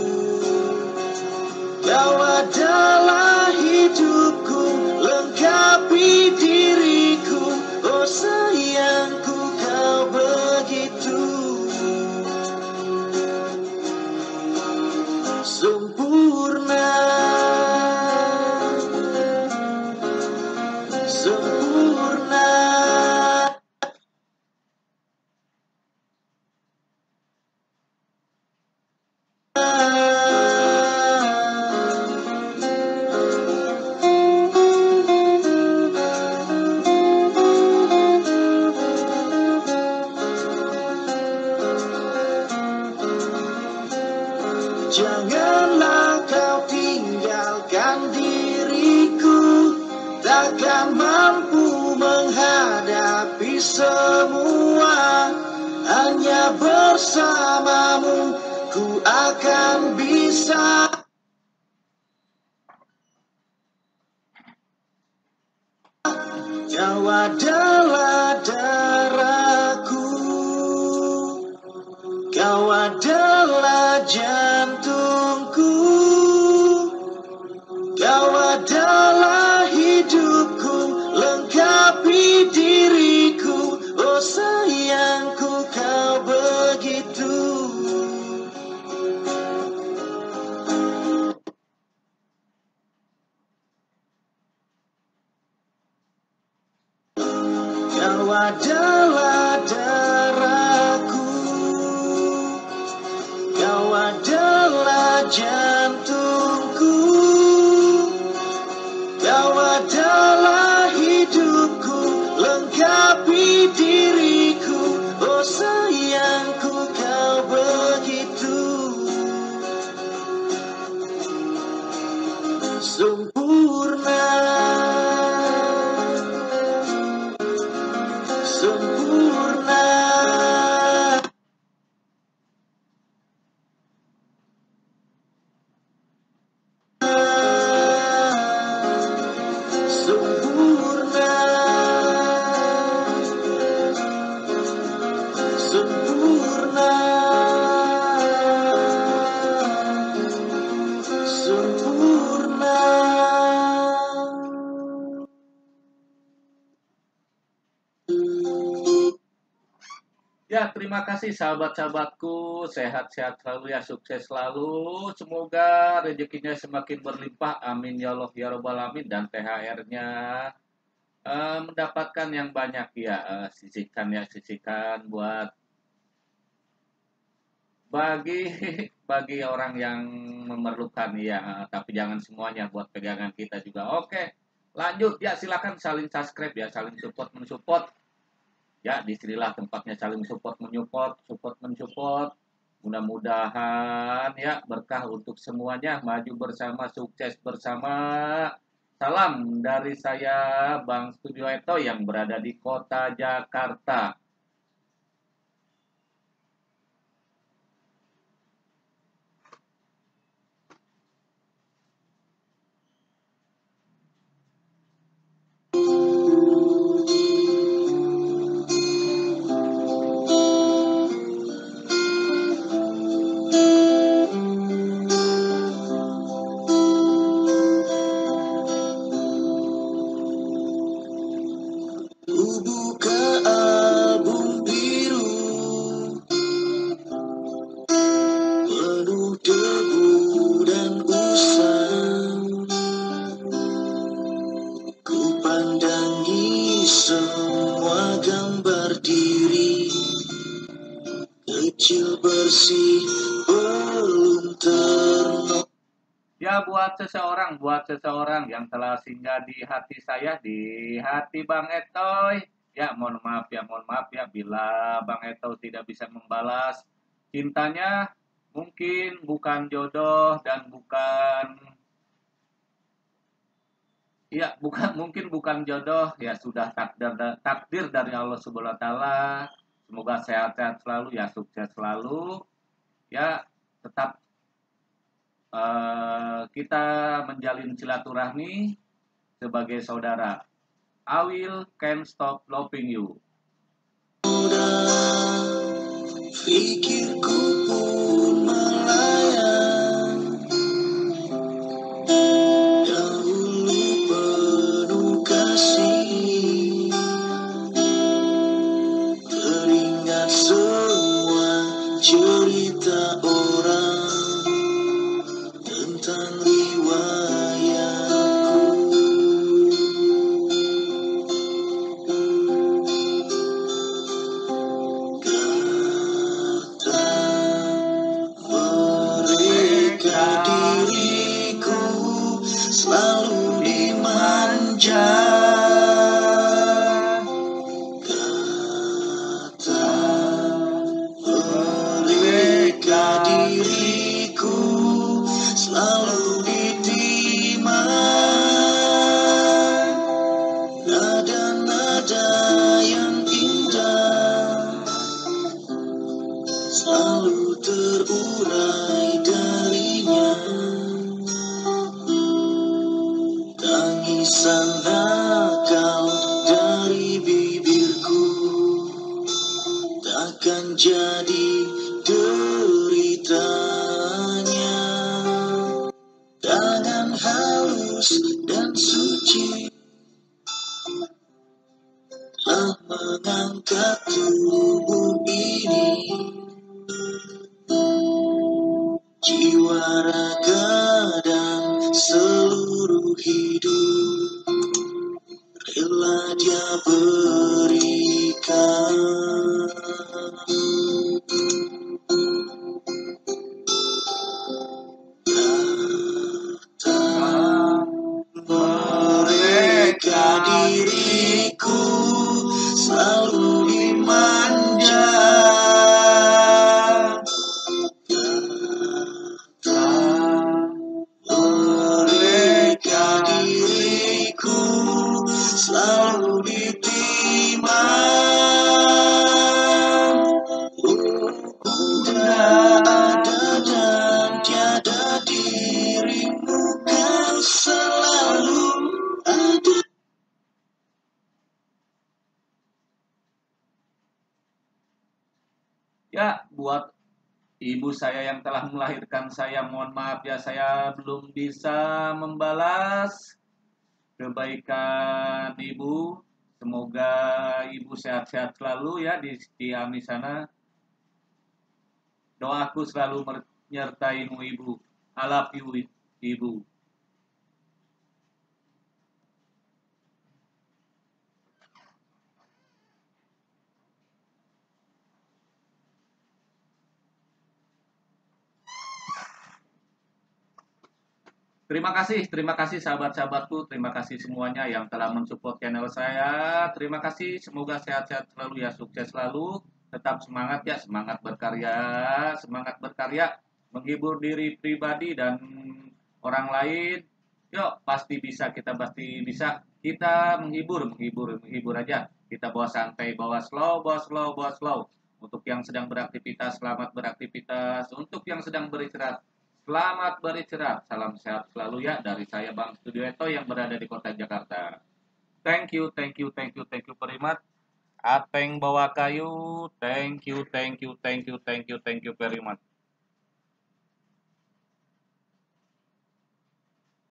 kau adalah hidupku, lengkapi diriku. Oh sayangku, kau begitu sempurna, sempurna. Janganlah kau tinggalkan diriku, takkan mampu menghadapi semua. Hanya bersamamu ku akan bisa. Kau adalah darahku, kau adalah jantungku, kau adalah hidupku, lengkapi diriku. Oh sayangku, kau begitu kau adalah darahku, kau adalah jantungku, kau adalah hidupku, lengkapi diriku. Oh sayangku, kau begitu sempurna, sempurna. Sempurna, sempurna, sempurna. Ya, terima kasih sahabat-sahabatku. Sehat-sehat selalu ya, sukses selalu. Semoga rezekinya semakin berlimpah. Amin ya Allah ya Rabbal alamin. Dan T H R-nya eh, mendapatkan yang banyak ya. Eh, sisihkan ya, sisihkan buat bagi bagi orang yang memerlukan ya. Eh, tapi jangan semuanya buat pegangan kita juga. Oke, lanjut ya, silakan saling subscribe ya, saling support mensupport. Ya, disinilah tempatnya saling support menyupport, support mensupport. Mudah-mudahan ya berkah untuk semuanya, maju bersama, sukses bersama. Salam dari saya Bang Studio Eto yang berada di kota Jakarta. Ku buka album biru penuh debu dan usang. Ku pandangi semua gambar diri kecil bersih belum ternopang. Ya, buat seseorang, buat seseorang yang telah singgah di hati saya, di hati Bang Etoy. Ya, mohon maaf ya, mohon maaf ya bila Bang Etoy tidak bisa membalas cintanya. Mungkin bukan jodoh dan bukan, ya bukan mungkin bukan jodoh, ya sudah takdir takdir dari Allah Subhanahu wa taala. Semoga sehat-sehat selalu ya, sukses selalu. Ya, tetap eh, kita menjalin silaturahmi sebagai saudara. I will can't stop loving you. Pikirku pun melayang, dahulu penuh kasih. Teringat semua cerita orang tentang riwayatku. Kata mereka diriku selalu dimanja. Kata mereka diriku selalu ditimang. Nada-nada yang indah selalu terurai darinya. Tangisan nakal dari bibirku takkan jadi deritanya. Tangan halus dan suci telah mengangkat tubuh ini. Jiwa, raga, dan seluruh hidup rela dia berikan. Kata mereka diriku selalu dimanja. Mereka diriku selalu ditimang. Bunda ada dan tiada dirimu kan selalu ada. Ya, buat ibu saya yang telah melahirkan saya, mohon maaf ya, saya belum bisa membalas kebaikan ibu. Semoga ibu sehat-sehat selalu ya di, di Ami sana. Doaku selalu menyertaimu ibu. I love you ibu. Terima kasih, terima kasih sahabat-sahabatku, terima kasih semuanya yang telah mensupport channel saya. Terima kasih, semoga sehat-sehat selalu ya, sukses selalu. Tetap semangat ya, semangat berkarya, semangat berkarya, menghibur diri pribadi dan orang lain. Yuk, pasti bisa, kita pasti bisa. Kita menghibur, menghibur, menghibur aja. Kita bawa santai, bawa slow, bawa slow, bawa slow. Untuk yang sedang beraktivitas, selamat beraktivitas. Untuk yang sedang beristirahat, selamat beristirahat. Salam sehat selalu ya dari saya Bang Studioeto yang berada di kota Jakarta. Thank you, thank you, thank you, thank you very much. Ateng bawa kayu. Thank you, thank you, thank you, thank you, thank you very much.